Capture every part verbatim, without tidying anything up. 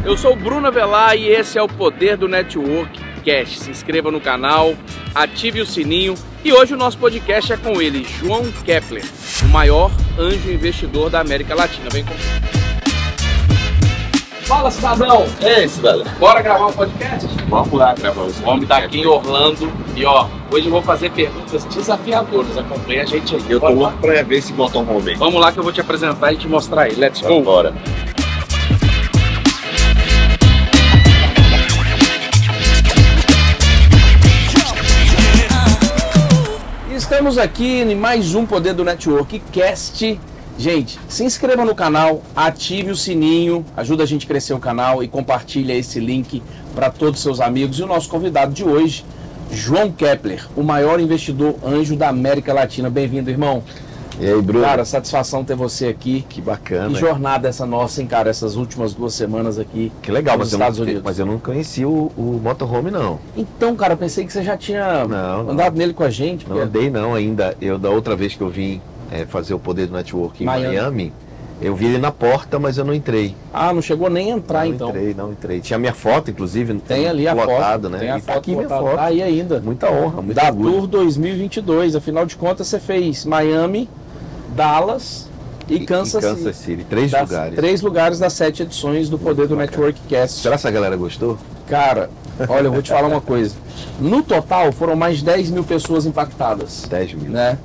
Eu sou o Bruno Avelar e esse é o Poder do Network Cast. Se inscreva no canal, ative o sininho e hoje o nosso podcast é com ele, João Kepler, o maior anjo investidor da América Latina. Vem comigo. Fala, cidadão! É isso, velho. Bora gravar um podcast? Vamos lá gravar um O homem tá aqui em Orlando e ó, hoje eu vou fazer perguntas desafiadoras. Acompanha a gente aí. Eu tô louco pra ver esse motorhome aí. Vamos lá que eu vou te apresentar e te mostrar aí. Let's go! Bora. Estamos aqui em mais um Poder do Network Cast. Gente, se inscreva no canal, ative o sininho, ajuda a gente a crescer o canal e compartilha esse link para todos os seus amigos. E o nosso convidado de hoje, João Kepler, o maior investidor anjo da América Latina. Bem-vindo, irmão. E aí, Bruno? Cara, satisfação ter você aqui. Que bacana. Que jornada essa nossa, hein, cara? Essas últimas duas semanas aqui. Que legal, nos mas, Estados eu não, Unidos. mas eu não conheci o, o motorhome, não. Então, cara, eu pensei que você já tinha Não, não. andado nele com a gente. Não porque- andei não ainda. Eu, da outra vez que eu vim é, fazer o Poder do Network em Miami. Miami, eu vi ele na porta, mas eu não entrei. Ah, não chegou nem a entrar, não então. entrei, não entrei. Tinha minha foto, inclusive. Tem ali a lotado, foto. né? Tem a E tá foto aqui minha botada. foto. Tá aí ainda. Muita honra, muito Da orgulho. Tour dois mil e vinte e dois. Afinal de contas, você fez Miami, Dallas e, Kansas, e Kansas City. City. Três Das- lugares. Três lugares das sete edições do Poder do bacana. Network Cast. Será que a galera gostou? Cara, olha, eu vou te falar uma coisa. No total, foram mais de dez mil pessoas impactadas, dez mil. né?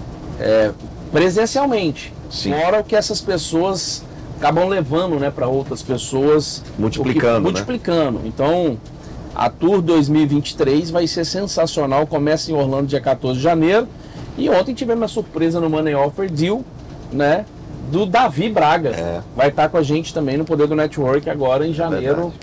É, presencialmente. Sim. Fora o que essas pessoas acabam levando, né, para outras pessoas. Multiplicando, o que- multiplicando. Então, a Tour dois mil e vinte e três vai ser sensacional. Começa em Orlando dia quatorze de janeiro. E ontem tivemos uma surpresa no Money Offer Deal, né? Do Davi Braga. É. Vai estar com a gente também no Poder do Network agora em janeiro.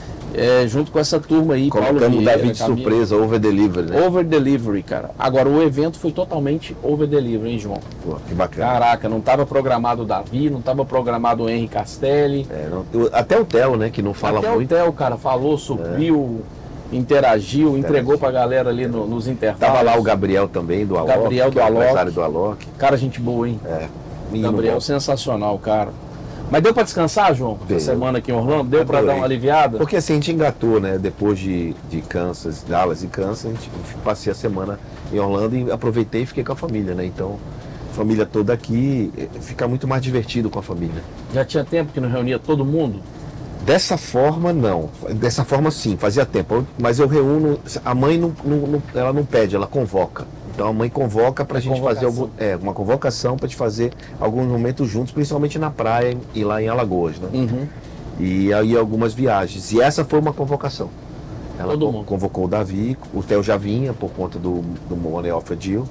É, junto com essa turma aí. Paulo Colocamos o Vieira, Davi de Camila. surpresa, over delivery, né? Over delivery, cara. Agora, o evento foi totalmente over delivery, hein, João? Pô, que bacana. Caraca, não estava programado o Davi, não estava programado o Henry Castelli. É, não- eu- até o Theo, né, que não fala Até muito. o Theo, cara, falou, subiu, interagiu, entregou pra galera ali no- nos intervalos. Tava lá o Gabriel também, do Alok. Gabriel do que é o Alok. empresário do Alok. Cara, gente boa, hein? É. menino Gabriel, bom. sensacional, cara. Mas deu pra descansar, João? Deu. Essa semana aqui em Orlando? Deu pra Adorei. dar uma aliviada? Porque assim, a gente engatou, né? Depois de, de Kansas, Dallas e Kansas, a gente eu passei a semana em Orlando e aproveitei e fiquei com a família, né? Então, família toda aqui, eh, fica muito mais divertido com a família. Já tinha tempo que não reunia todo mundo? Dessa forma, não. Dessa forma, sim, fazia tempo. Mas eu reúno. A mãe não, não- não- ela não pede, ela convoca. Então a mãe convoca pra gente fazer Convocação. algum, é, uma convocação pra gente fazer alguns momentos juntos, principalmente na praia e lá em Alagoas, né? Uhum. E aí algumas viagens. E essa foi uma convocação. Ela Todo con- mundo. convocou o Davi, o Theo já vinha por conta do, do Money Offer Deal.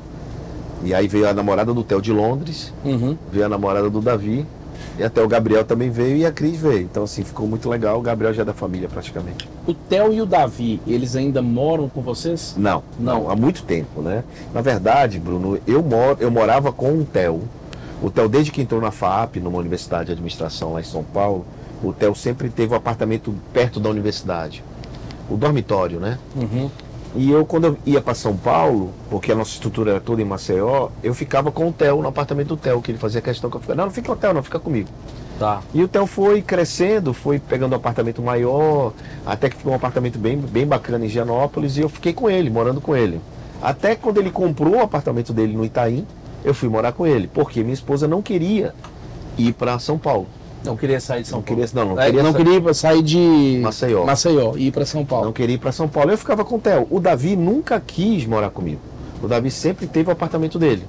E aí veio a namorada do Theo de Londres, Uhum. veio a namorada do Davi, e até o Gabriel também veio e a Cris veio. Então assim, ficou muito legal. O Gabriel já é da família praticamente. O Theo e o Davi, eles ainda moram com vocês? Não, Não. não, há muito tempo, né? Na verdade, Bruno, eu, moro, eu morava com o Theo. O Theo, desde que entrou na F A A P, numa universidade de administração lá em São Paulo, o Theo sempre teve um apartamento perto da universidade. O dormitório, né? Uhum. E eu, quando eu ia para São Paulo, porque a nossa estrutura era toda em Maceió, eu ficava com o Theo no apartamento do Theo, que ele fazia questão que eu ficasse. Não, não fica no hotel, não, fica comigo. Tá. E o Theo foi crescendo, foi pegando um apartamento maior, até que ficou um apartamento bem, bem bacana em Gianópolis, e eu fiquei com ele, morando com ele. Até quando ele comprou o apartamento dele no Itaim, eu fui morar com ele, porque minha esposa não queria ir para São Paulo. Não queria sair de São Não Paulo. queria, não, não É, queria, não sa- queria sair de Maceió. Maceió e ir pra São Paulo. não queria ir para São Paulo. Eu ficava com o Theo. O Davi nunca quis morar comigo. O Davi sempre teve o apartamento dele.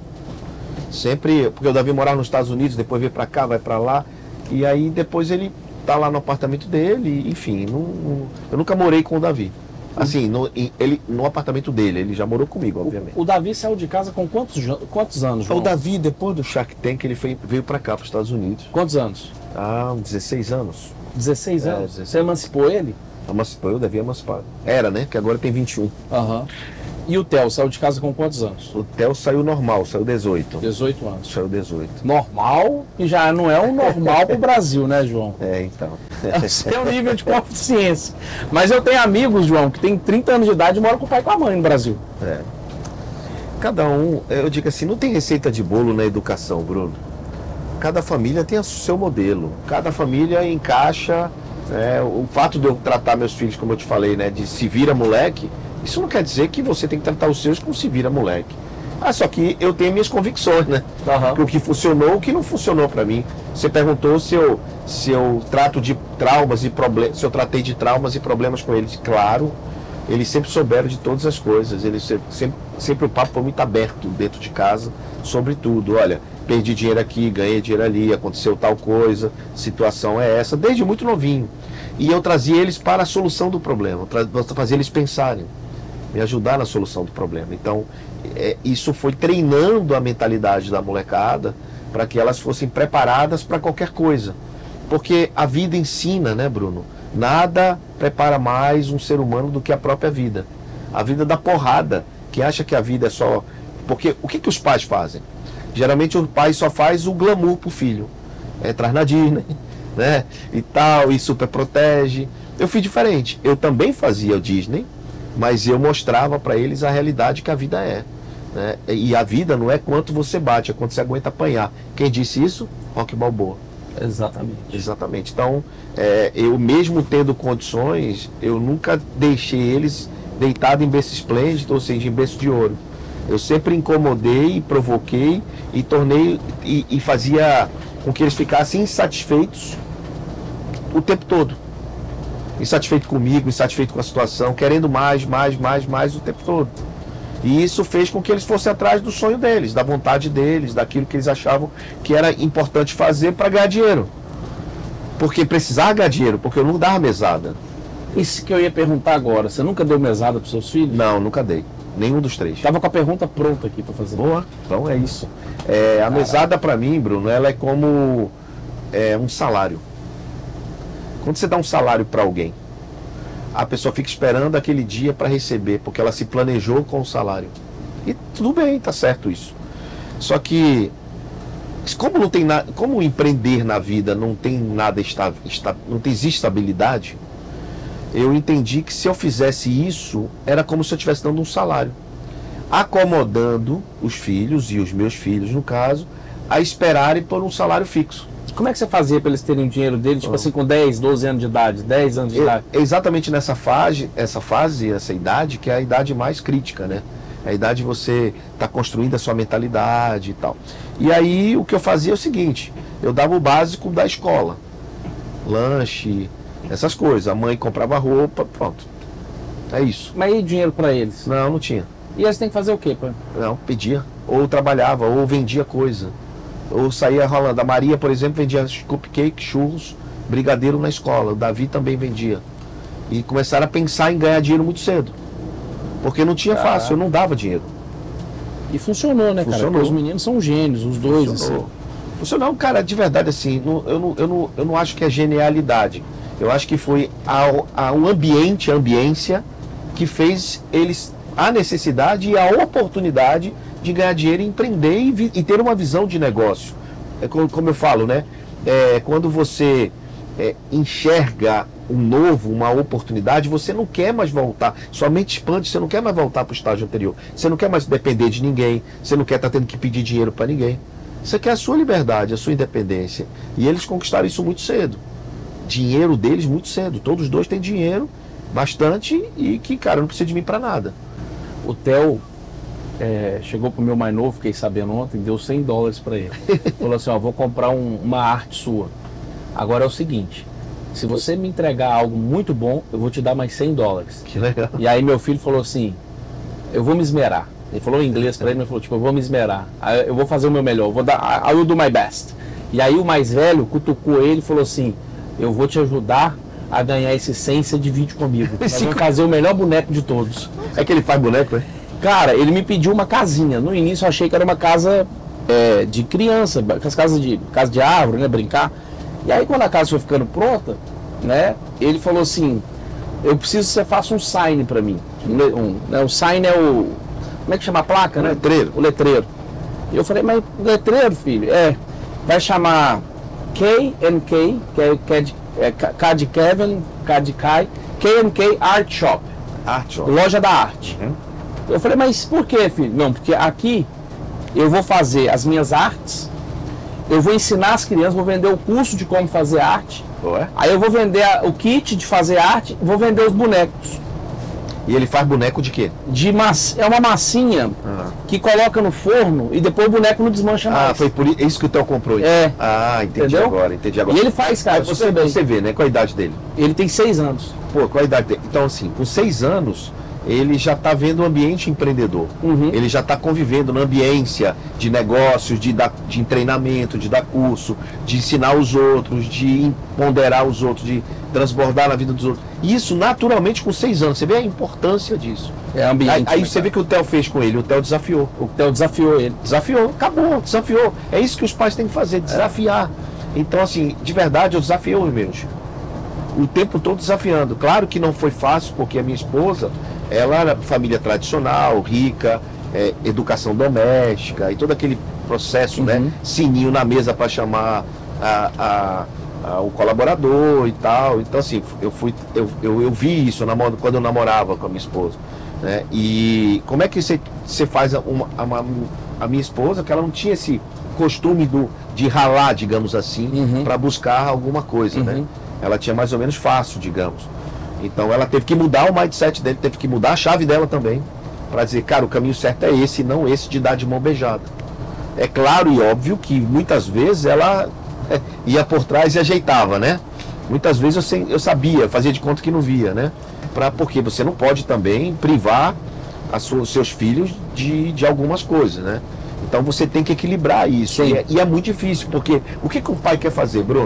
Sempre, porque o Davi morava nos Estados Unidos, depois veio para cá, vai para lá, e aí depois ele tá lá no apartamento dele, enfim, não- não- eu nunca morei com o Davi. Assim, no, em- ele, no apartamento dele, ele já morou comigo, obviamente. O Davi saiu de casa com quantos, jo- quantos anos, João? O Davi, depois do Shark Tank, ele foi- veio para cá, para os Estados Unidos, Quantos anos? há uns dezesseis anos. dezesseis É, anos? dezesseis. Você emancipou ele? Emancipou, eu Davi emancipado. Era, né? Que agora tem vinte e um. Aham. E o Theo saiu de casa com quantos anos? O Theo saiu normal, saiu dezoito. dezoito anos. Saiu dezoito. Normal, e já não é um normal pro Brasil, né, João? É, então. Esse é o nível de consciência. Mas eu tenho amigos, João, que tem trinta anos de idade e moram com o pai e com a mãe no Brasil. É. Cada um, eu digo assim, não tem receita de bolo na educação, Bruno. Cada família tem o seu modelo. Cada família encaixa É, o fato de eu tratar meus filhos, como eu te falei, né, de se vira moleque, isso não quer dizer que você tem que tratar os seus como se vira moleque. Ah, só que eu tenho minhas convicções, né? Uhum. O que funcionou, o que não funcionou para mim. Você perguntou se eu, se eu trato de traumas e problemas, se eu tratei de traumas e problemas com eles. Claro, eles sempre souberam de todas as coisas. Eles sempre, sempre, sempre o papo foi muito aberto dentro de casa sobre tudo. Olha, perdi dinheiro aqui, ganhei dinheiro ali, aconteceu tal coisa, situação é essa, desde muito novinho. E eu trazia eles para a solução do problema, fazia eles pensarem, me ajudar na solução do problema. Então, é, isso foi treinando a mentalidade da molecada para que elas fossem preparadas para qualquer coisa. Porque a vida ensina, né, Bruno? Nada prepara mais um ser humano do que a própria vida. A vida dá porrada. Quem acha que a vida é só... Porque o que, que os pais fazem? Geralmente o pai só faz o glamour pro filho. É, traz na Disney, né? E tal, e super protege. Eu fiz diferente. Eu também fazia o Disney, mas eu mostrava para eles a realidade que a vida é, né? E a vida não é quanto você bate, é quanto você aguenta apanhar. Quem disse isso? Rock Balboa. Exatamente. Exatamente. Então, é, eu mesmo tendo condições, eu nunca deixei eles deitados em berço esplêndido, ou seja, em berço de ouro. Eu sempre incomodei, provoquei e tornei e, e fazia com que eles ficassem insatisfeitos o tempo todo. Insatisfeito comigo, insatisfeito com a situação, querendo mais, mais, mais, mais o tempo todo. E isso fez com que eles fossem atrás do sonho deles, da vontade deles, daquilo que eles achavam que era importante fazer para ganhar dinheiro. Porque precisava ganhar dinheiro, porque eu não dava mesada. Isso que eu ia perguntar agora, você nunca deu mesada para os seus filhos? Não, nunca dei. Nenhum dos três. Estava com a pergunta pronta aqui para fazer. Boa, então é isso. É, a Caraca. mesada para mim, Bruno, ela é como é, um salário. Quando você dá um salário para alguém, a pessoa fica esperando aquele dia para receber, porque ela se planejou com o salário. E tudo bem, tá certo isso. Só que, como não tem nada, como empreender na vida não tem nada estável, está, não tem, existe estabilidade, eu entendi que se eu fizesse isso, era como se eu estivesse dando um salário. Acomodando os filhos, e os meus filhos no caso, a esperarem por um salário fixo. Como é que você fazia para eles terem o dinheiro deles, tipo assim, com dez, doze anos de idade, dez anos de é, idade? Exatamente nessa fase, essa fase, essa idade, que é a idade mais crítica, né? É a idade de você estar tá construindo a sua mentalidade e tal. E aí o que eu fazia é o seguinte, eu dava o básico da escola. Lanche, essas coisas. A mãe comprava roupa, pronto. É isso. Mas e dinheiro para eles? Não, não tinha. E eles têm que fazer o quê, pai? Não, pedia. Ou trabalhava, ou vendia coisa. Ou saía rolando. A Maria, por exemplo, vendia cupcake, churros, brigadeiro na escola. O Davi também vendia. E começaram a pensar em ganhar dinheiro muito cedo. Porque não tinha fácil, eu não dava dinheiro. E funcionou, né, funcionou. cara? Porque os meninos são gênios, os dois, funcionou. assim. Funcionou, cara, de verdade, assim, não, eu, não, eu, não, eu não acho que é genialidade. Eu acho que foi a, a, o ambiente, a ambiência, que fez eles a necessidade e a oportunidade de ganhar dinheiro, empreender e, vi, e ter uma visão de negócio. É como, como eu falo, né? É, quando você é, enxerga um novo, uma oportunidade, você não quer mais voltar. Sua mente expande, você não quer mais voltar para o estágio anterior. Você não quer mais depender de ninguém. Você não quer estar tendo que pedir dinheiro para ninguém. Você quer a sua liberdade, a sua independência. E eles conquistaram isso muito cedo. Dinheiro deles muito cedo. Todos os dois têm dinheiro, bastante, e que, cara, não precisa de mim para nada. O Theo é, chegou pro meu mais novo, fiquei sabendo ontem, deu cem dólares para ele. Falou assim, ó, vou comprar um, uma arte sua. Agora é o seguinte, se você me entregar algo muito bom, eu vou te dar mais cem dólares. Que legal. E aí meu filho falou assim, eu vou me esmerar. Ele falou em inglês para ele, mas falou, tipo, eu vou me esmerar. Eu vou fazer o meu melhor, eu vou dar, I will do my best. E aí o mais velho cutucou ele e falou assim, eu vou te ajudar a ganhar esse cem, você divide comigo. Nós vamos fazer o melhor boneco de todos. É que ele faz boneco, né? Cara, ele me pediu uma casinha. No início eu achei que era uma casa é, de criança, as casas de, casa de árvore, né, brincar. E aí quando a casa foi ficando pronta, né, ele falou assim, eu preciso que você faça um sign pra mim. Um, um, né, o sign é o... Como é que chama a placa, o né? letreiro. O letreiro. E eu falei, mas letreiro, filho, é, vai chamar K and K, que é, que é de, é, K de Kevin, K de Kai, K and K Art Shop. Art Shop. Loja da arte. Uhum. Eu falei, mas por que, filho? Não, porque aqui eu vou fazer as minhas artes, eu vou ensinar as crianças, vou vender o curso de como fazer arte, Ué? Aí eu vou vender a, o kit de fazer arte, vou vender os bonecos. E ele faz boneco de quê? De massa, é uma massinha Ah, que coloca no forno e depois o boneco não desmancha mais. ah foi por isso que o Theo comprou. Então. É. Ah, entendi Entendeu? agora, entendi agora. E ele faz, cara, Aí você, bem. você vê, né? Qual a idade dele? Ele tem seis anos. Pô, qual a idade dele? Então, assim, com seis anos, ele já está vendo o ambiente empreendedor. Uhum. Ele já está convivendo na ambiência de negócios, de, dar, de treinamento, de dar curso, de ensinar os outros, de ponderar os outros, de transbordar na vida dos outros. Isso naturalmente com seis anos. Você vê a importância disso. É ambiente. Aí, aí né, você cara? vê que o Theo fez com ele. O Theo desafiou. O Theo desafiou ele. Desafiou, acabou, desafiou. É isso que os pais têm que fazer, desafiar. Então, assim, de verdade, eu desafiei os meus. O tempo todo desafiando. Claro que não foi fácil, porque a minha esposa, ela era família tradicional, rica, é, educação doméstica e todo aquele processo, Uhum. né? Sininho na mesa para chamar a, a, a, o colaborador e tal. Então, assim, eu, fui, eu, eu, eu vi isso namoro, quando eu namorava com a minha esposa. Né? E como é que você, você faz uma, uma, a minha esposa, que ela não tinha esse costume do, de ralar, digamos assim, Uhum. para buscar alguma coisa, Uhum. né? Ela tinha mais ou menos fácil, digamos. Então ela teve que mudar o mindset dele, teve que mudar a chave dela também, para dizer, cara, o caminho certo é esse, e não esse de dar de mão beijada. É claro e óbvio que muitas vezes ela é, ia por trás e ajeitava, né? Muitas vezes eu, sem, eu sabia, fazia de conta que não via, né? Pra, porque você não pode também privar os seus filhos de, de algumas coisas, né? Então você tem que equilibrar isso. E é, e é muito difícil, porque o que, que o pai quer fazer, Bruno?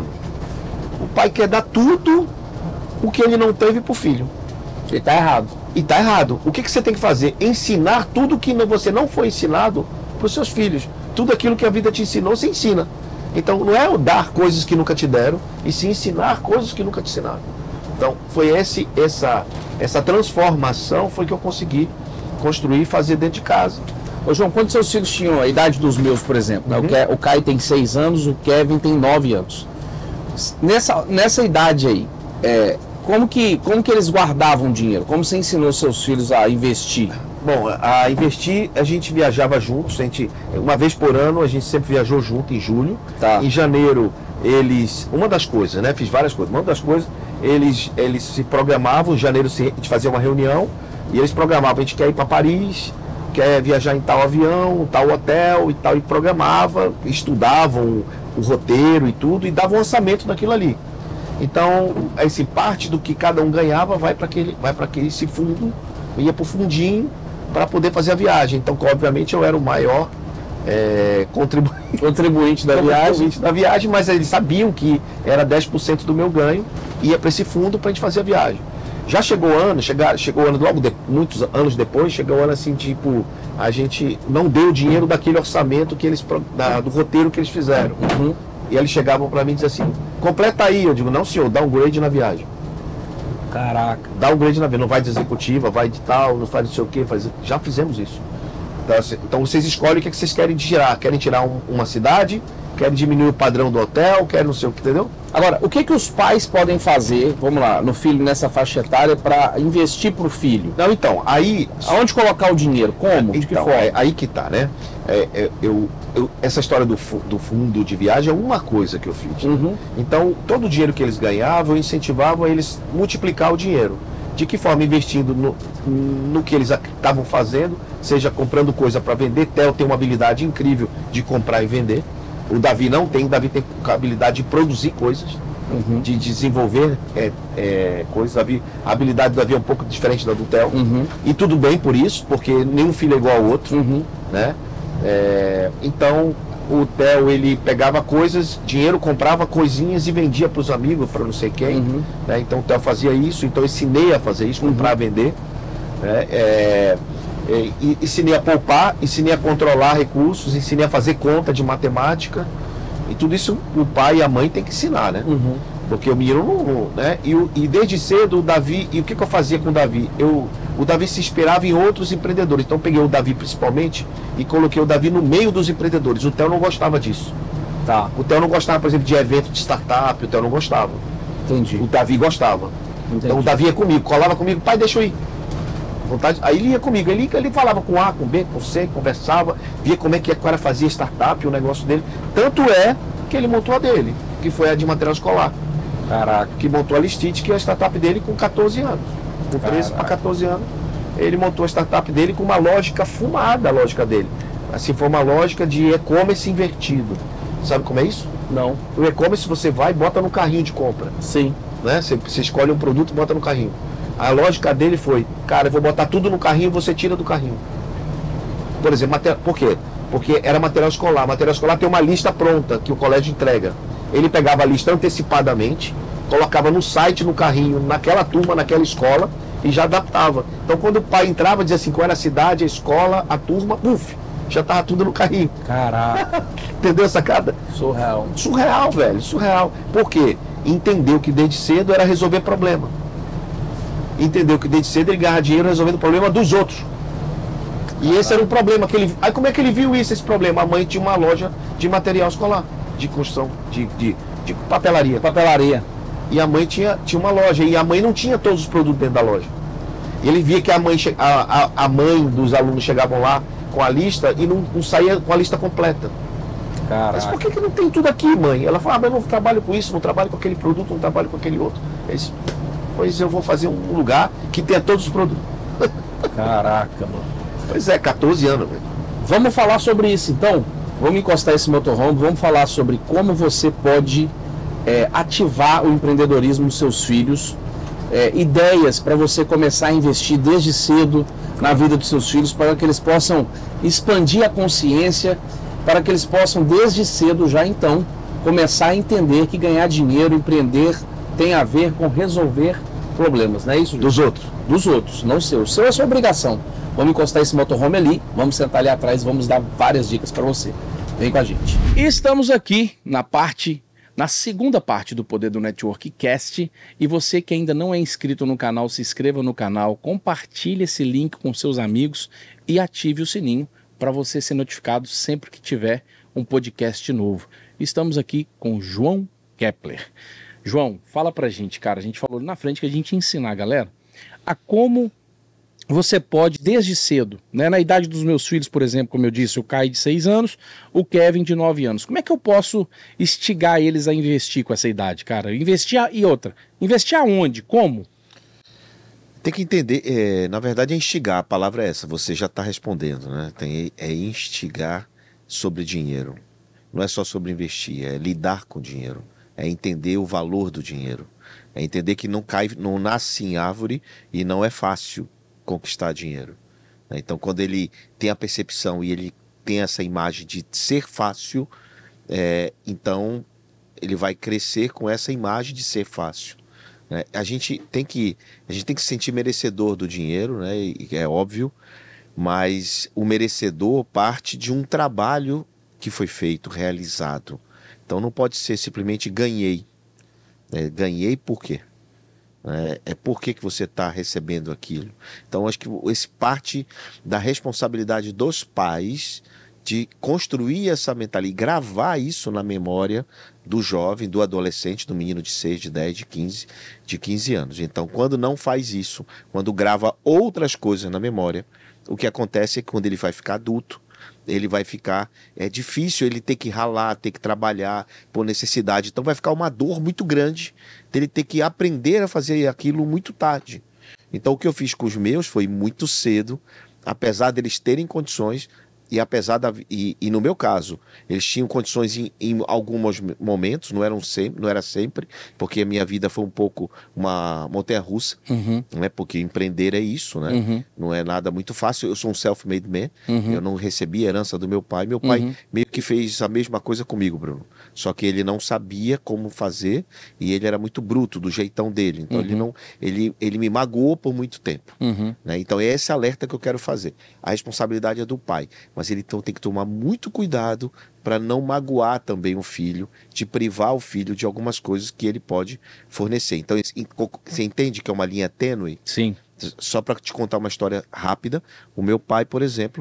O pai quer dar tudo o que ele não teve pro filho. Ele tá errado. E tá errado. O que, que você tem que fazer? Ensinar tudo que não- você não foi ensinado pros seus filhos. Tudo aquilo que a vida te ensinou, você ensina. Então não é o dar coisas que nunca te deram, e sim ensinar coisas que nunca te ensinaram. Então foi esse, essa, essa transformação foi que eu consegui construir e fazer dentro de casa. Ô João, quantos seus filhos tinham a idade dos meus, por exemplo? né? Uhum. O, Ke- o Caio tem seis anos, o Kevin tem nove anos. Nessa, nessa idade aí, é, como, que, como que eles guardavam dinheiro? Como você ensinou seus filhos a investir? Bom, a investir, a gente viajava juntos, a gente, uma vez por ano a gente sempre viajou junto em julho. Tá. Em janeiro, eles, uma das coisas, né, fiz várias coisas, uma das coisas, eles, eles se programavam, em janeiro se- a gente fazia uma reunião, e eles programavam, a gente quer ir para Paris, quer viajar em tal avião, tal hotel e tal, e programavam, estudavam o, o roteiro e tudo, e davam um orçamento daquilo ali. Então, assim, parte do que cada um ganhava vai para aquele, vai para aquele esse fundo, ia para o fundinho para poder fazer a viagem. Então, obviamente, eu era o maior é, contribuinte Contribuinte da viagem? contribuinte da viagem, mas eles sabiam que era dez por cento do meu ganho, ia para esse fundo para a gente fazer a viagem. Já chegou o ano, chega, chegou o ano logo de, muitos anos depois, chegou o ano assim, tipo, a gente não deu o dinheiro daquele orçamento que eles, pro- da- do roteiro que eles fizeram. Uhum. E eles chegavam para mim e diziam assim, completa aí. Eu digo, não senhor, dá um grade na viagem. Caraca. Dá um grade na viagem, não vai de executiva, vai de tal, não faz não sei o que, faz... já fizemos isso. Então, assim, então vocês escolhem o que, é que vocês querem tirar. Querem tirar um- uma cidade, querem diminuir o padrão do hotel, querem não sei o que, entendeu? Agora, o que, que os pais podem fazer, vamos lá, no filho nessa faixa etária, para investir para o filho? Não, então, aí... Aonde colocar o dinheiro? Como? De que Então, forma? é aí que tá, né? É, é, eu, eu- essa história do, fu- do fundo de viagem é uma coisa que eu fiz. Uhum. Então, todo o dinheiro que eles ganhavam, eu incentivava eles a multiplicar o dinheiro. De que forma? Investindo no, no que eles estavam fazendo, seja comprando coisa para vender. Theo tem uma habilidade incrível de comprar e vender. O Davi não tem, o Davi tem a habilidade de produzir coisas, Uhum. de desenvolver é, é, coisas. Davi, a habilidade do Davi é um pouco diferente da do Theo. Uhum. E tudo bem por isso, porque nenhum filho é igual ao outro, Uhum. né? É, então o Theo, ele pegava coisas, dinheiro, comprava coisinhas e vendia para os amigos, para não sei quem, Uhum. né? Então o Theo fazia isso, então eu ensinei a fazer isso, comprar, vender, né? É, é, e ensinei a poupar, ensinei a controlar recursos, ensinei a fazer conta de matemática, e tudo isso o pai e a mãe tem que ensinar, né? Uhum. Porque o menino não, né? E, o- e desde cedo o Davi, e o que, que eu fazia com o Davi? Eu, o Davi se inspirava em outros empreendedores. Então eu peguei o Davi principalmente e coloquei o Davi no meio dos empreendedores. O Theo não gostava disso. Tá, O Theo não gostava, por exemplo, de evento de startup, o Theo não gostava. entendi. O Davi gostava. entendi. Então o Davi ia comigo, colava comigo, pai, deixa eu ir. Vontade, aí ele ia comigo, ele, ele falava com A, com B, com C, conversava, via como é que o cara fazia startup, o negócio dele. Tanto é que ele montou a dele, que foi a de material escolar. Caraca. Que montou a Listite, que é a startup dele com quatorze anos. Com treze para quatorze anos, ele montou a startup dele com uma lógica fumada, a lógica dele. Assim, foi uma lógica de e-commerce invertido. Sabe como é isso? Não. O e-commerce você vai e bota no carrinho de compra. Sim. Né? Você, você escolhe um produto e bota no carrinho. A lógica dele foi, cara, eu vou botar tudo no carrinho, você tira do carrinho. Por exemplo, material, por quê? Porque era material escolar. Material escolar tem uma lista pronta que o colégio entrega. Ele pegava a lista antecipadamente, colocava no site, no carrinho, naquela turma, naquela escola, e já adaptava. Então, quando o pai entrava, dizia assim, qual era a cidade, a escola, a turma, puf, já estava tudo no carrinho. Caraca. Entendeu a sacada? Surreal. Surreal, velho, surreal. Por quê? Entendeu que desde cedo era resolver problema. Entendeu que desde cedo ele ganhava dinheiro resolvendo o problema dos outros. E esse era um problema que ele... Aí como é que ele viu isso, esse problema? A mãe tinha uma loja de material escolar, de construção, de, de, de papelaria. Papelaria. E a mãe tinha, tinha uma loja, e a mãe não tinha todos os produtos dentro da loja. E ele via que a mãe, a, a, a mãe dos alunos chegavam lá com a lista e não, não saía com a lista completa. Caraca. Mas por que, que não tem tudo aqui, mãe? Ela falava, ah, mas eu não trabalho com isso, não trabalho com aquele produto, não trabalho com aquele outro. É isso. Pois eu vou fazer um lugar que tenha todos os produtos. Caraca, mano. Pois é, quatorze anos, velho. Vamos falar sobre isso então. Vamos encostar esse motorhome, vamos falar sobre como você pode é, ativar o empreendedorismo dos seus filhos, é, ideias para você começar a investir desde cedo na vida dos seus filhos, para que eles possam expandir a consciência, para que eles possam desde cedo já então começar a entender que ganhar dinheiro, empreender, tem a ver com resolver problemas, não é isso? Dos outros. Dos outros, não seu. O seu é sua obrigação. Vamos encostar esse motorhome ali, vamos sentar ali atrás e vamos dar várias dicas para você. Vem com a gente. E estamos aqui na parte, na segunda parte do Poder do Network Cast. E você que ainda não é inscrito no canal, se inscreva no canal, compartilhe esse link com seus amigos e ative o sininho para você ser notificado sempre que tiver um podcast novo. Estamos aqui com João Kepler. João, fala pra gente, cara, a gente falou na frente que a gente ia ensinar a galera a como você pode, desde cedo, né, na idade dos meus filhos, por exemplo, como eu disse, o Caio de seis anos, o Kevin de nove anos. Como é que eu posso instigar eles a investir com essa idade, cara? Investir a... e outra, investir aonde? Como? Tem que entender, é, na verdade é instigar, a palavra é essa, você já está respondendo, né? Tem, é instigar sobre dinheiro. Não é só sobre investir, é lidar com dinheiro. É entender o valor do dinheiro. É entender que não cai, não nasce em árvore e não é fácil conquistar dinheiro. Então, quando ele tem a percepção e ele tem essa imagem de ser fácil, é, então ele vai crescer com essa imagem de ser fácil. Né? A gente tem que, a gente tem que se sentir merecedor do dinheiro, né? E é óbvio, mas o merecedor parte de um trabalho que foi feito, realizado. Então não pode ser simplesmente ganhei. É, ganhei por quê? É, é por que que você está recebendo aquilo. Então acho que esse parte da responsabilidade dos pais de construir essa mentalidade, gravar isso na memória do jovem, do adolescente, do menino de seis, de dez, de quinze, de quinze anos. Então quando não faz isso, quando grava outras coisas na memória, o que acontece é que quando ele vai ficar adulto, ele vai ficar, é difícil ele ter que ralar, ter que trabalhar por necessidade. Então vai ficar uma dor muito grande dele ter que aprender a fazer aquilo muito tarde. Então o que eu fiz com os meus foi muito cedo, apesar deles terem condições, e apesar da, e, e no meu caso, eles tinham condições em, em alguns momentos, não, eram sempre, não era sempre, porque a minha vida foi um pouco uma montanha-russa, Uhum. né? Porque empreender é isso, né? Uhum. Não é nada muito fácil. Eu sou um self-made man, Uhum. eu não recebi herança do meu pai. Meu pai Uhum. meio que fez a mesma coisa comigo, Bruno. Só que ele não sabia como fazer e ele era muito bruto, do jeitão dele. Então Uhum. ele, não, ele, ele me magoou por muito tempo. Uhum. Né? Então é esse alerta que eu quero fazer. A responsabilidade é do pai, mas ele então tem que tomar muito cuidado para não magoar também o filho, de privar o filho de algumas coisas que ele pode fornecer. Então você entende que é uma linha tênue? Sim. Só para te contar uma história rápida, o meu pai, por exemplo,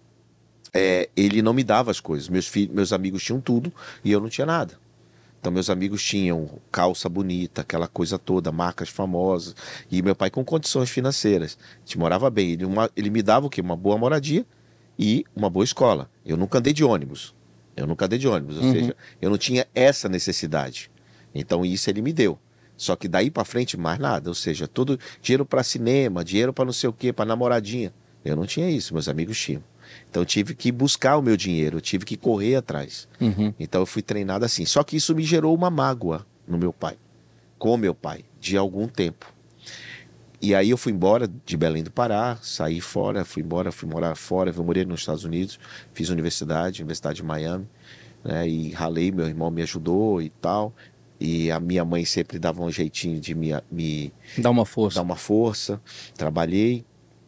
é, ele não me dava as coisas. Meus, filhos, meus amigos tinham tudo e eu não tinha nada. Então meus amigos tinham calça bonita, aquela coisa toda, marcas famosas, e meu pai com condições financeiras. A gente morava bem. Ele, uma, ele me dava o quê? Uma boa moradia e uma boa escola. Eu nunca andei de ônibus. Eu nunca andei de ônibus, ou Uhum. seja, eu não tinha essa necessidade. Então isso ele me deu. Só que daí pra frente, mais nada. Ou seja, todo dinheiro pra cinema, dinheiro pra não sei o quê, pra namoradinha. Eu não tinha isso, meus amigos tinham. Então eu tive que buscar o meu dinheiro, eu tive que correr atrás. Uhum. Então eu fui treinado assim. Só que isso me gerou uma mágoa no meu pai, com o meu pai, de algum tempo. E aí eu fui embora de Belém do Pará, saí fora, fui embora, fui morar fora, eu morei nos Estados Unidos, fiz universidade, Universidade de Miami, né, e ralei, meu irmão me ajudou e tal. E a minha mãe sempre dava um jeitinho de me, me Dá uma força. dar uma força. Trabalhei.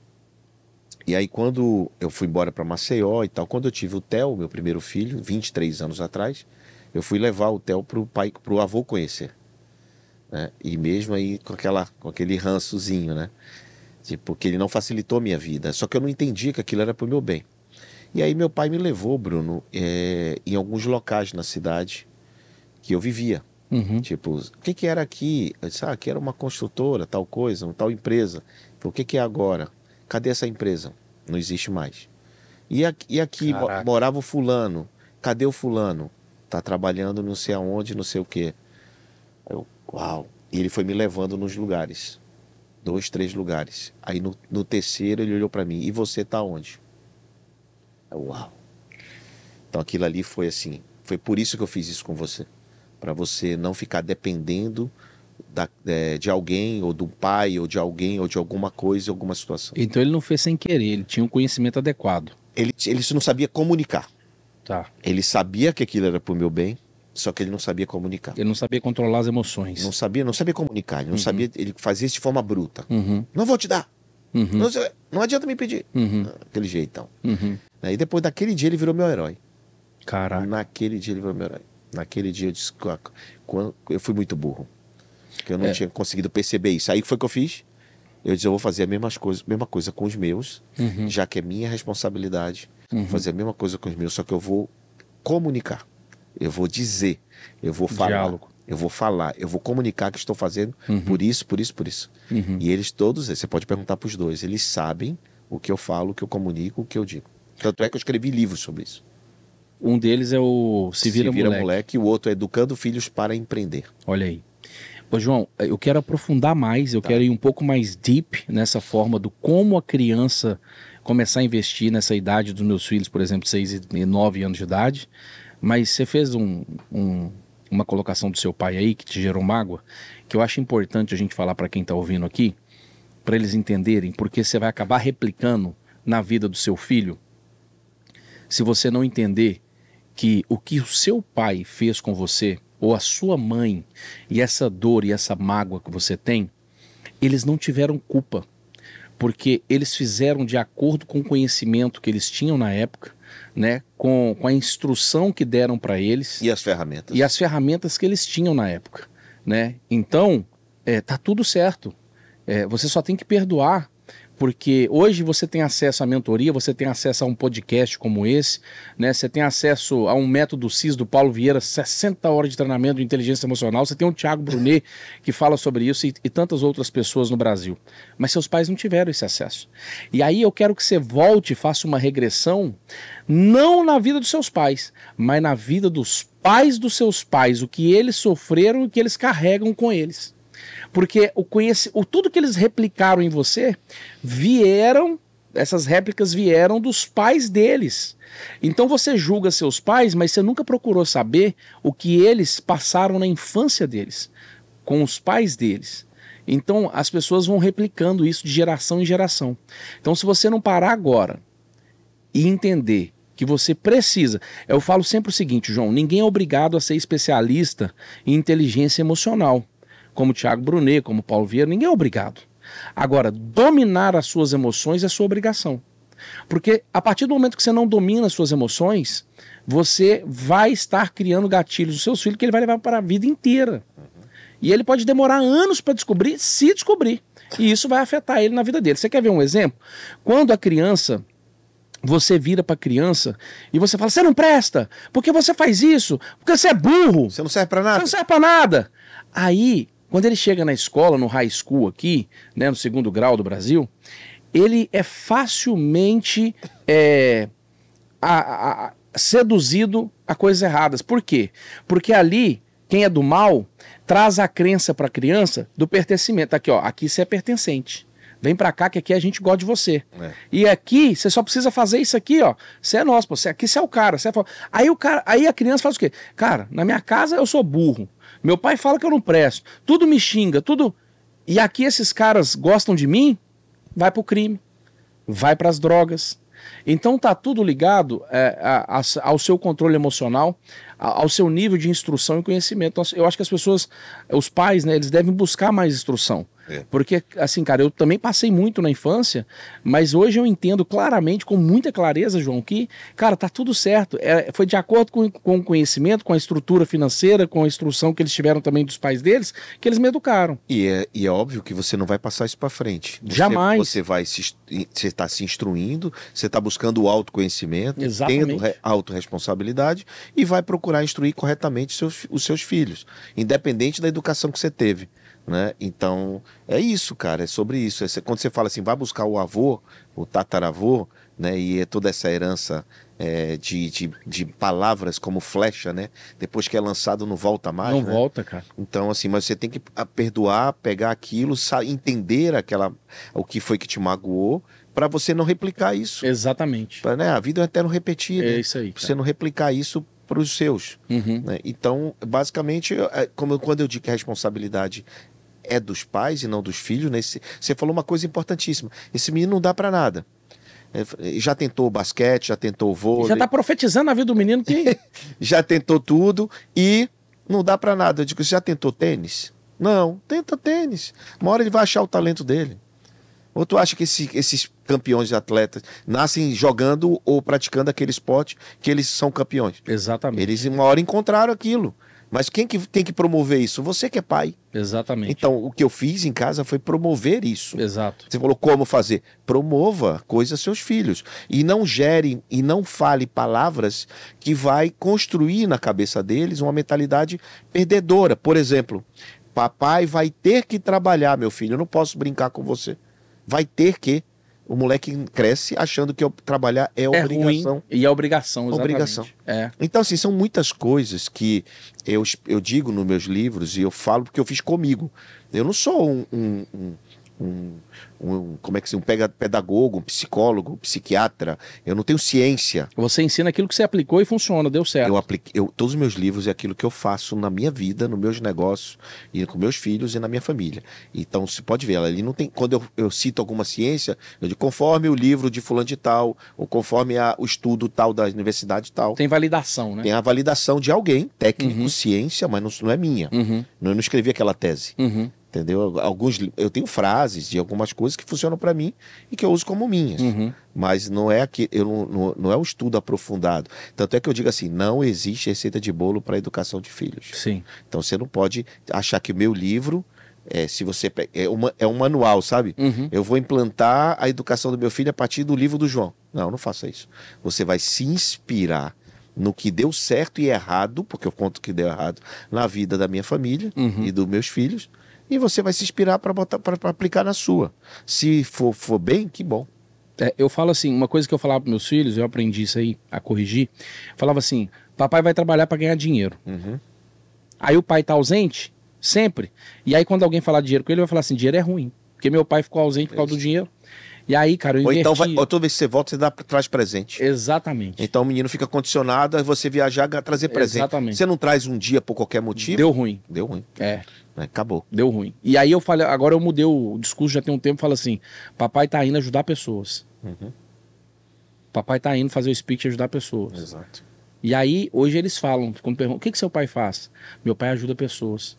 E aí quando eu fui embora para Maceió e tal, quando eu tive o Theo, meu primeiro filho, vinte e três anos atrás, eu fui levar o Theo pro pai, pro avô conhecer, né? E mesmo aí com aquela, com aquele rançozinho, né? Tipo, que ele não facilitou a minha vida. Só que eu não entendia que aquilo era pro meu bem. E aí meu pai me levou, Bruno, é, em alguns locais na cidade que eu vivia. Uhum. Tipo, o que que era aqui? Eu disse, ah, aqui era uma construtora, tal coisa, uma tal empresa. Falei, o que que é agora? Cadê essa empresa? Não existe mais. E aqui, e aqui mo- Caraca. morava o fulano. Cadê o fulano? Tá trabalhando não sei aonde, não sei o quê. Aí eu, uau. E ele foi me levando nos lugares. Dois, três lugares. Aí no, no terceiro ele olhou pra mim. E você tá onde? Eu, uau. Então aquilo ali foi assim. Foi por isso que eu fiz isso com você. Para você não ficar dependendo da, é, de alguém, ou do pai, ou de alguém, ou de alguma coisa, alguma situação. Então ele não fez sem querer, ele tinha um conhecimento adequado. Ele, ele não sabia comunicar. Tá. Ele sabia que aquilo era pro meu bem, só que ele não sabia comunicar. Ele não sabia controlar as emoções. Não sabia, não sabia comunicar, ele não sabia, ele fazia isso de forma bruta. Uhum. Não vou te dar. Uhum. Não, sei- não adianta me pedir. Uhum. Aquele jeitão. Uhum. E depois daquele dia ele virou meu herói. Caraca. Naquele dia ele virou meu herói. Naquele dia eu disse, "Qua- quando- eu fui muito burro. Que eu não É. tinha conseguido perceber isso. Aí foi que eu fiz. Eu disse, eu vou fazer a mesma coisa, mesma coisa com os meus, Uhum. já que é minha responsabilidade. Uhum. Fazer a mesma coisa com os meus, só que eu vou comunicar. Eu vou dizer, eu vou falar. Diálogo. Eu vou falar, eu vou comunicar que estou fazendo Uhum. por isso, por isso, por isso. Uhum. E eles todos, você pode perguntar para os dois, eles sabem o que eu falo, o que eu comunico, o que eu digo. Tanto é que eu escrevi livros sobre isso. Um deles é o Se Vira, Moleque. E o outro é Educando Filhos para Empreender. Olha aí. Ô, João, eu quero aprofundar mais, eu quero ir um pouco mais deep nessa forma do como a criança começar a investir nessa idade dos meus filhos, por exemplo, seis e nove anos de idade. Mas você fez um, um, uma colocação do seu pai aí que te gerou mágoa, que eu acho importante a gente falar para quem está ouvindo aqui, para eles entenderem, porque você vai acabar replicando na vida do seu filho se você não entender que o que o seu pai fez com você, ou a sua mãe, e essa dor e essa mágoa que você tem, eles não tiveram culpa, porque eles fizeram de acordo com o conhecimento que eles tinham na época, né, com, com a instrução que deram para eles E as ferramentas. e as ferramentas que eles tinham na época, né? Então, é, tá tudo certo. É, você só tem que perdoar, porque hoje você tem acesso à mentoria, você tem acesso a um podcast como esse, né? Você tem acesso a um método C I S do Paulo Vieira, sessenta horas de treinamento de inteligência emocional, você tem o Thiago Brunet que fala sobre isso e, e tantas outras pessoas no Brasil. Mas seus pais não tiveram esse acesso. E aí eu quero que você volte e faça uma regressão, não na vida dos seus pais, mas na vida dos pais dos seus pais, o que eles sofreram e o que eles carregam com eles. Porque o conhece, o, tudo que eles replicaram em você vieram, essas réplicas vieram dos pais deles. Então você julga seus pais, mas você nunca procurou saber o que eles passaram na infância deles, com os pais deles. Então as pessoas vão replicando isso de geração em geração. Então se você não parar agora e entender que você precisa, eu falo sempre o seguinte, João, ninguém é obrigado a ser especialista em inteligência emocional. Como o Thiago Brunet, como o Paulo Vieira, ninguém é obrigado. Agora, dominar as suas emoções é sua obrigação. Porque a partir do momento que você não domina as suas emoções, você vai estar criando gatilhos dos seus filhos que ele vai levar para a vida inteira. E ele pode demorar anos para descobrir, se descobrir. E isso vai afetar ele na vida dele. Você quer ver um exemplo? Quando a criança... Você vira para a criança e você fala, você não presta, porque você faz isso, porque você é burro. Você não serve para nada. Você não serve para nada. Aí, quando ele chega na escola, no high school aqui, né, no segundo grau do Brasil, ele é facilmente é, a, a, a, seduzido a coisas erradas. Por quê? Porque ali quem é do mal traz a crença para a criança do pertencimento. Aqui, ó, aqui você é pertencente. Vem pra cá que aqui a gente gosta de você. É. E aqui, você só precisa fazer isso aqui, ó. Você é nosso, pô. Você, aqui você é o cara. Você é... Aí, o cara. Aí a criança faz o quê? Cara, na minha casa eu sou burro. Meu pai fala que eu não presto. Tudo me xinga, tudo... E aqui esses caras gostam de mim, vai pro crime. Vai pras drogas. Então tá tudo ligado é, a, a, ao seu controle emocional, a, ao seu nível de instrução e conhecimento. Eu acho que as pessoas, os pais, né, eles devem buscar mais instrução. É. Porque, assim, cara, eu também passei muito na infância, mas hoje eu entendo claramente, com muita clareza, João, que, cara, tá tudo certo. É, foi de acordo com, com o conhecimento, com a estrutura financeira, com a instrução que eles tiveram também dos pais deles, que eles me educaram. E é, e é óbvio que você não vai passar isso para frente. Você, Jamais. Você vai se, você está se instruindo, você está buscando o autoconhecimento, Exatamente. Tendo re, autorresponsabilidade e vai procurar instruir corretamente seus, os seus filhos, independente da educação que você teve. Né? Então, é isso, cara, é sobre isso. É, quando você fala assim, vai buscar o avô, o tataravô, né? E é toda essa herança é, de, de, de palavras como flecha, né? Depois que é lançado não volta mais. Não né? volta, cara. Então, assim, mas você tem que perdoar, pegar aquilo, entender aquela, o que foi que te magoou, para você não replicar isso. Exatamente. Pra, né? A vida é eterno repetir. É né? isso aí. Pra você não replicar isso para os seus. Uhum. Né? Então, basicamente, como eu, quando eu digo que a responsabilidade é dos pais e não dos filhos, né? Você falou uma coisa importantíssima. Esse menino não dá para nada. Já tentou basquete, já tentou vôlei. Já tá profetizando a vida do menino que... já tentou tudo e não dá para nada. Eu digo, você já tentou tênis? Não, tenta tênis. Uma hora ele vai achar o talento dele. Ou tu acha que esse, esses campeões de atletas nascem jogando ou praticando aquele esporte que eles são campeões? Exatamente. Eles uma hora encontraram aquilo. Mas quem que tem que promover isso? Você que é pai. Exatamente. Então, o que eu fiz em casa foi promover isso. Exato. Você falou como fazer? Promova coisas aos seus filhos. E não gere e não fale palavras que vai construir na cabeça deles uma mentalidade perdedora. Por exemplo, papai vai ter que trabalhar, meu filho. Eu não posso brincar com você. Vai ter que. O moleque cresce achando que eu trabalhar é, é obrigação. Ruim, e é obrigação, exatamente. Obrigação. É. Então, assim, são muitas coisas que eu, eu digo nos meus livros e eu falo porque eu fiz comigo. Eu não sou um, um, um, um, um como é que se um pedagogo, um psicólogo, um psiquiatra. Eu não tenho ciência. Você ensina aquilo que você aplicou e funciona, deu certo. Eu apliquei, eu, todos os meus livros é aquilo que eu faço na minha vida, nos meus negócios, e com meus filhos e na minha família. Então, você pode ver, ali não tem. Quando eu, eu cito alguma ciência, eu digo conforme o livro de fulano de tal, ou conforme a, o estudo tal da universidade tal. Tem validação, né? Tem a validação de alguém, técnico, uhum. ciência, mas não, não é minha. Uhum. Eu não escrevi aquela tese. Uhum. Entendeu? Alguns, eu tenho frases de algumas coisas que funcionam para mim e que eu uso como minhas. Uhum. Mas não é, aqui, eu não, não, não é um estudo aprofundado. Tanto é que eu digo assim, não existe receita de bolo para a educação de filhos. Sim. Então você não pode achar que o meu livro, é, se você é, uma, é um manual, sabe? Uhum. Eu vou implantar a educação do meu filho a partir do livro do João. Não, não faça isso. Você vai se inspirar no que deu certo e errado, porque eu conto que deu errado na vida da minha família uhum. e dos meus filhos. E você vai se inspirar para botar para aplicar na sua. Se for, for bem, que bom. É, eu falo assim, uma coisa que eu falava para meus filhos, eu aprendi isso aí a corrigir. Falava assim, papai vai trabalhar para ganhar dinheiro. Uhum. Aí o pai tá ausente, sempre. E aí quando alguém falar de dinheiro com ele, ele vai falar assim, dinheiro é ruim. Porque meu pai ficou ausente por causa do dinheiro. E aí, cara, eu Ou inverti... então, vai, ou toda vez que você volta, você dá, traz presente. Exatamente. Então o menino fica condicionado a você viajar, trazer presente. Exatamente. Você não traz um dia por qualquer motivo. Deu ruim. Deu ruim. É. Acabou. Deu ruim. E aí eu falei, agora eu mudei o discurso, já tem um tempo, falo assim, papai tá indo ajudar pessoas. Uhum. Papai tá indo fazer o speech e ajudar pessoas. Exato. E aí, hoje eles falam, quando perguntam, o que que seu pai faz? Meu pai ajuda pessoas.